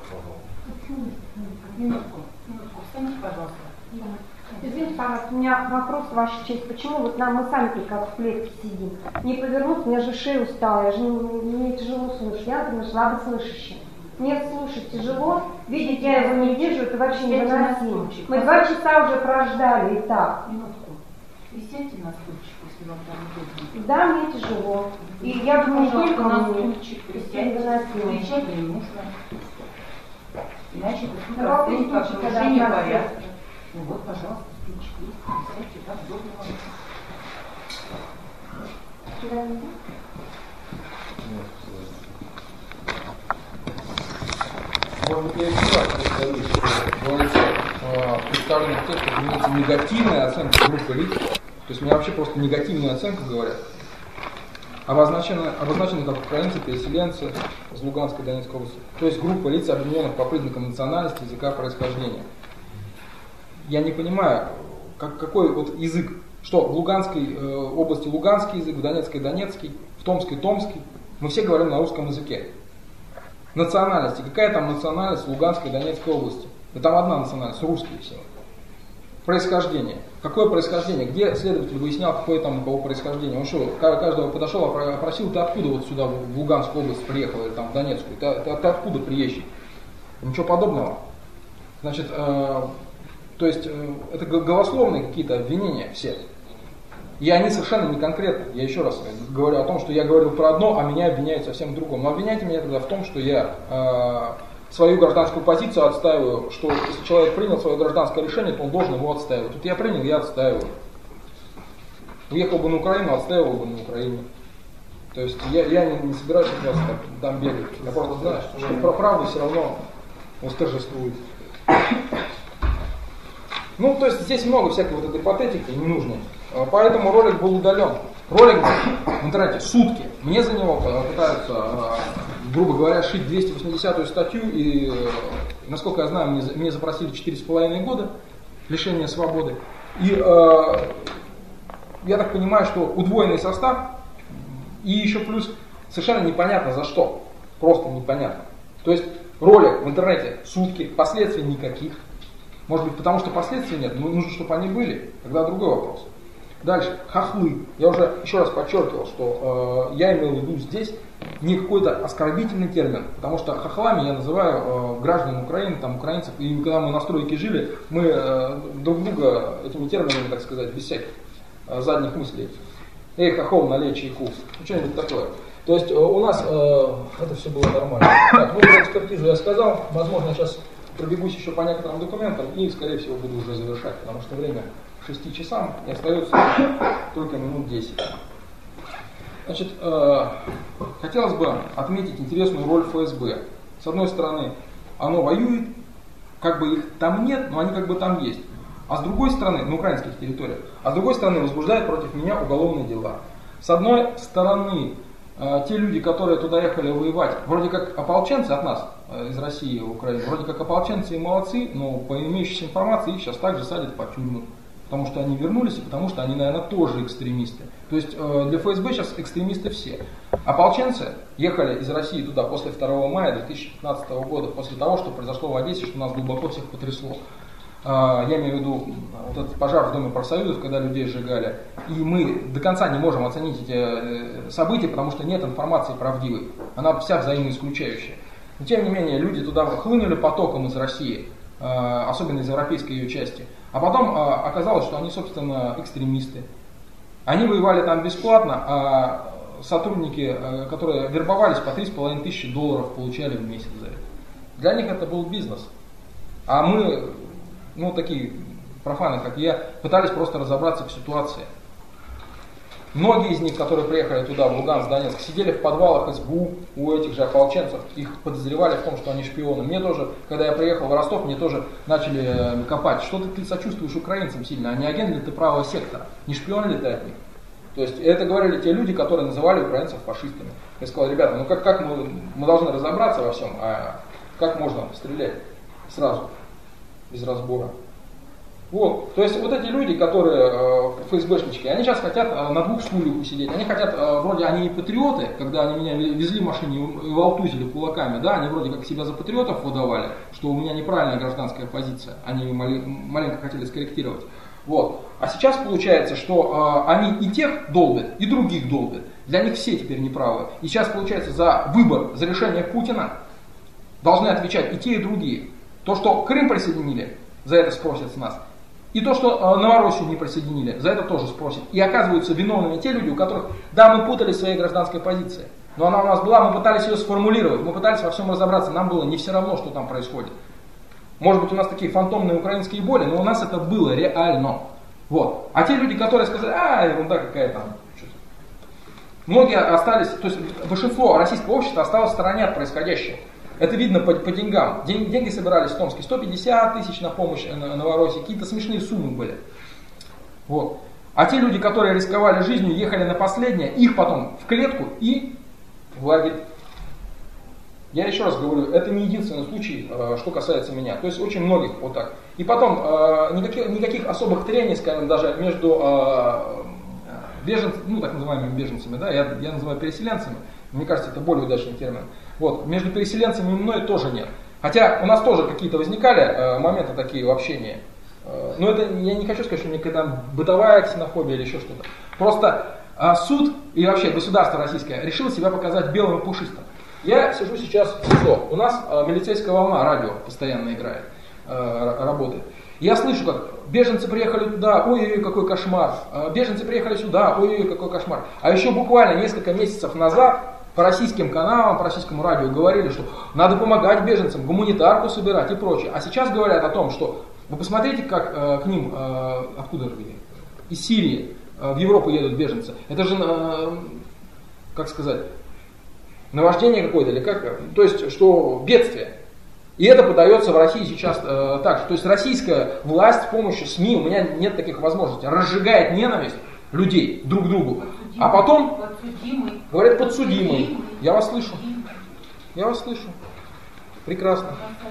Минутку, минутку, встаньте, пожалуйста. Извините, пожалуйста, у меня вопрос, Ваша честь. Почему вот нам мы сами как в клетке сидим? Не повернуться, у меня же шея устала, я же не, мне тяжело слушать. Я, например, слабослышащая. Мне слушать тяжело, видеть я его не вижу, это вообще невыносимо. Мы два часа уже прождали и так. Минутку. Присядьте на стульчик, если вам там удобно. Да, мне тяжело. И я думаю, только только на мне стульчик присядьте. Кричать не нужно. Иначе это суд Да, расценит как стульчик, нарушение когда порядка. Ну вот, пожалуйста, стульчик есть, присядьте, так удобно вам. Может быть, я еще раз повторю, что говорится в представленных текстах имеется негативная оценка группы лиц. То есть мне вообще просто негативную оценку говорят. Обозначены, обозначены как украинцы, переселенцы из Луганской и Донецкой области. То есть группа лиц, объединенных по признакам национальности, языка, происхождения. Я не понимаю, как, какой вот язык. Что в Луганской э, области луганский язык, в Донецкой донецкий, в Томской томский. Мы все говорим на русском языке. Национальности. Какая там национальность в Луганской и Донецкой области? Да там одна национальность, русские все. Происхождение. Какое происхождение? Где следователь выяснял, какое там у кого происхождение? Он что, каждого подошел, опросил, ты откуда вот сюда, в Луганскую область приехал, или там в Донецкую? Ты, ты, ты откуда приезжий? Ничего подобного. Значит, э, то есть, э, это голословные какие-то обвинения все. И они совершенно не конкретны. Я еще раз говорю о том, что я говорил про одно, а меня обвиняют совсем в другом. Но обвиняйте меня тогда в том, что я э, свою гражданскую позицию отстаиваю, что если человек принял свое гражданское решение, то он должен его отстаивать. Тут я принял, я отстаиваю. Уехал бы на Украину, отстаивал бы на Украине. То есть я, я не, не собираюсь как раз так, там бегать. Я просто знаю, что про правду все равно восторжествует. Ну, то есть здесь много всякой вот этой патетики ненужной. Поэтому ролик был удален. Ролик в интернете сутки. Мне за него пытаются, грубо говоря, шить двести восьмидесятую статью. И, насколько я знаю, мне, мне запросили четыре с половиной года лишения свободы. И э, я так понимаю, что удвоенный состав. И еще плюс совершенно непонятно за что. Просто непонятно. То есть ролик в интернете сутки, последствий никаких. Может быть, потому что последствий нет, но нужно, чтобы они были. Тогда другой вопрос. Дальше, хохлы. Я уже еще раз подчеркивал, что э, я имел в виду здесь не какой-то оскорбительный термин, потому что хохлами я называю э, граждан Украины, там, украинцев, и когда мы на стройке жили, мы э, друг друга этими терминами, так сказать, без всяких э, задних мыслей. Эй, хохол, налей чайку. Ну, что-нибудь такое. То есть э, у нас э, это все было нормально. Так, ну, про экспертизу я сказал, возможно, я сейчас пробегусь еще по некоторым документам и, скорее всего, буду уже завершать, потому что время к шести часам и остается только минут десять. Значит, э, хотелось бы отметить интересную роль эф эс бэ. С одной стороны, оно воюет, как бы их там нет, но они как бы там есть. А с другой стороны, на украинских территориях, а с другой стороны, возбуждает против меня уголовные дела. С одной стороны, э, те люди, которые туда ехали воевать, вроде как ополченцы от нас, э, из России в Украину, вроде как ополченцы и молодцы, но по имеющейся информации их сейчас также садят по тюрьму. Потому что они вернулись и потому что они, наверное, тоже экстремисты. То есть э, для эф эс бэ сейчас экстремисты все. Ополченцы ехали из России туда после второго мая две тысячи пятнадцатого года, после того, что произошло в Одессе, что нас глубоко всех потрясло. Э, я имею в виду вот этот пожар в Доме профсоюзов, когда людей сжигали. И мы до конца не можем оценить эти события, потому что нет информации правдивой. Она вся взаимоисключающая. Но тем не менее, люди туда хлынули потоком из России, особенно из европейской ее части. А потом оказалось, что они, собственно, экстремисты. Они воевали там бесплатно, а сотрудники, которые вербовались, по три с половиной тысячи долларов получали в месяц за это. Для них это был бизнес. А мы, ну такие профаны, как я, пытались просто разобраться в ситуации. Многие из них, которые приехали туда, в Луганск, Донецк, сидели в подвалах эс бэ у у этих же ополченцев. Их подозревали в том, что они шпионы. Мне тоже, когда я приехал в Ростов, мне тоже начали копать. Что ты, ты сочувствуешь украинцам сильно? А не агент ли ты правого сектора? Не шпион ли ты от них? То есть это говорили те люди, которые называли украинцев фашистами. Я сказал, ребята, ну как, как мы, мы должны разобраться во всем, а как можно стрелять сразу, без разбора? Вот. То есть вот эти люди, которые э, эф эс бэшнички, они сейчас хотят э, на двух стульях усидеть. Они хотят, э, вроде они и патриоты, когда они меня везли в машине и волтузили кулаками, да, они вроде как себя за патриотов выдавали, что у меня неправильная гражданская позиция, они мали, маленько хотели скорректировать. Вот. А сейчас получается, что э, они и тех долбят, и других долбят. Для них все теперь неправы. И сейчас получается за выбор, за решение Путина должны отвечать и те, и другие. То, что Крым присоединили, за это спросят с нас. И то, что э, Новороссию не присоединили, за это тоже спросят. И оказываются виновными те люди, у которых, да, мы путались в своей гражданской позиции. Но она у нас была, мы пытались ее сформулировать, мы пытались во всем разобраться. Нам было не все равно, что там происходит. Может быть, у нас такие фантомные украинские боли, но у нас это было реально. Вот. А те люди, которые сказали, а, ерунда какая там. Многие остались, то есть большинство российского общества осталось в стороне от происходящего. Это видно по, по деньгам. День, деньги собирались в Томске, сто пятьдесят тысяч на помощь на Новороссии, какие-то смешные суммы были. Вот. А те люди, которые рисковали жизнью, ехали на последнее, их потом в клетку и в лагерь. Я еще раз говорю, это не единственный случай, что касается меня. То есть очень многих вот так. И потом никаких, никаких особых трений, скажем, даже между беженцами, ну так называемыми беженцами, да, я, я называю переселенцами. Мне кажется, это более удачный термин. Вот. Между переселенцами и мной тоже нет. Хотя у нас тоже какие-то возникали э, моменты такие в общении. Э, но это я не хочу сказать, что у меня какая-то бытовая ксенофобия или еще что-то. Просто э, суд и вообще государство российское решило себя показать белым и пушистым. Я сижу сейчас в СИЗО. У нас э, милицейская волна, радио постоянно играет, э, работает. Я слышу, как беженцы приехали туда, ой-ой-ой, какой кошмар. Э, беженцы приехали сюда, ой-ой-ой, какой кошмар. А еще буквально несколько месяцев назад по российским каналам, по российскому радио говорили, что надо помогать беженцам, гуманитарку собирать и прочее. А сейчас говорят о том, что вы посмотрите, как э, к ним, э, откуда же они? Из Сирии э, в Европу едут беженцы. Это же, э, как сказать, наваждение какое-то или как? То есть, что бедствие. И это подается в России сейчас э, так же. То есть российская власть с помощью СМИ, у меня нет таких возможностей, разжигает ненависть людей друг к другу. А потом подсудимый. Говорят подсудимый. подсудимый. Я вас слышу. Я вас слышу. Прекрасно.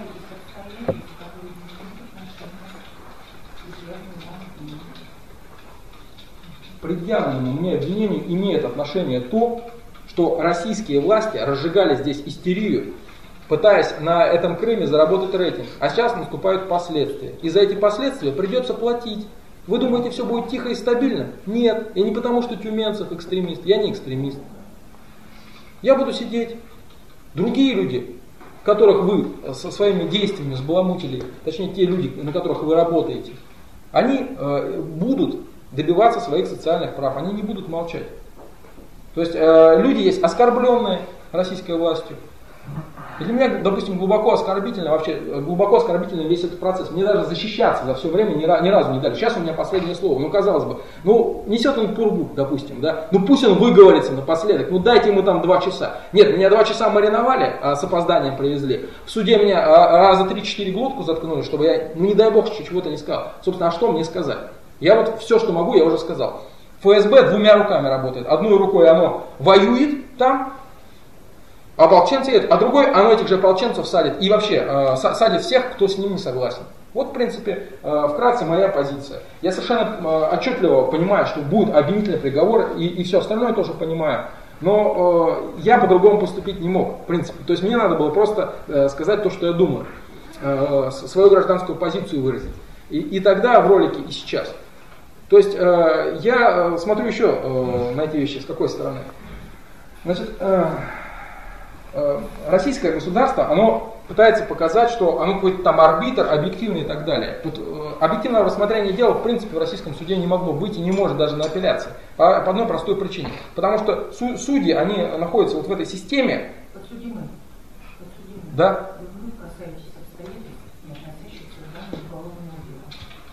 Предъявленному мне обвинению имеет отношение то, что российские власти разжигали здесь истерию, пытаясь на этом Крыме заработать рейтинг. А сейчас наступают последствия. И за эти последствия придется платить. Вы думаете, все будет тихо и стабильно? Нет. И не потому, что Тюменцев экстремист. Я не экстремист. Я буду сидеть. Другие люди, которых вы со своими действиями сбаламутили, точнее те люди, на которых вы работаете, они э, будут добиваться своих социальных прав. Они не будут молчать. То есть э, люди есть оскорбленные российской властью. И для меня, допустим, глубоко оскорбительно, вообще глубоко оскорбительно весь этот процесс. Мне даже защищаться за все время ни, ни разу не дали. Сейчас у меня последнее слово. Ну, казалось бы, ну, несет он пургу, допустим, да. Ну, пусть он выговорится напоследок. Ну, дайте ему там два часа. Нет, меня два часа мариновали, а с опозданием привезли. В суде меня а, раза три-четыре глотку заткнули, чтобы я, ну, не дай бог, чего-то не сказал. Собственно, а что мне сказать? Я вот все, что могу, я уже сказал. эф эс бэ двумя руками работает. Одной рукой оно воюет там, ополченцы едут, а другой оно этих же ополченцев садит. И вообще э, садит всех, кто с ним не согласен. Вот, в принципе, э, вкратце моя позиция. Я совершенно э, отчетливо понимаю, что будет обвинительный приговор, и, и все остальное тоже понимаю. Но э, я по-другому поступить не мог, в принципе. То есть мне надо было просто э, сказать то, что я думаю. Э, свою гражданскую позицию выразить. И, и тогда в ролике, и сейчас. То есть э, я смотрю еще э, на эти вещи с какой стороны. Значит, э, э, российское государство, оно пытается показать, что оно какой-то там арбитр, объективный и так далее. Тут э, объективного рассмотрения дела в принципе в российском суде не могло быть и не может даже на апелляции. По, по одной простой причине. Потому что су, судьи, они находятся вот в этой системе. Подсудимый. Подсудимый. Да. Вы касаетесь обстоятельств, не относящихся к данному уголовному делу.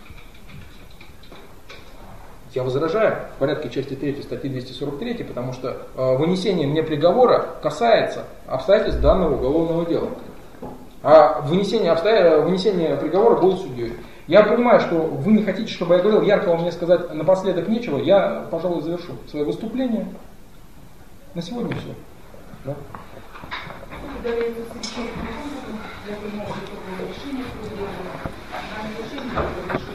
Я возражаю в порядке части третьей статьи двести сорок три, потому что э, вынесение мне приговора касается обстоятельств данного уголовного дела. А вынесение, обстоя... вынесение приговора будет судьей. Я понимаю, что вы не хотите, чтобы я говорил, яркого мне сказать напоследок нечего, я, пожалуй, завершу свое выступление. На сегодня все. Да? Удаляется совещание. Я понимаю, что это было решение, что это было решение,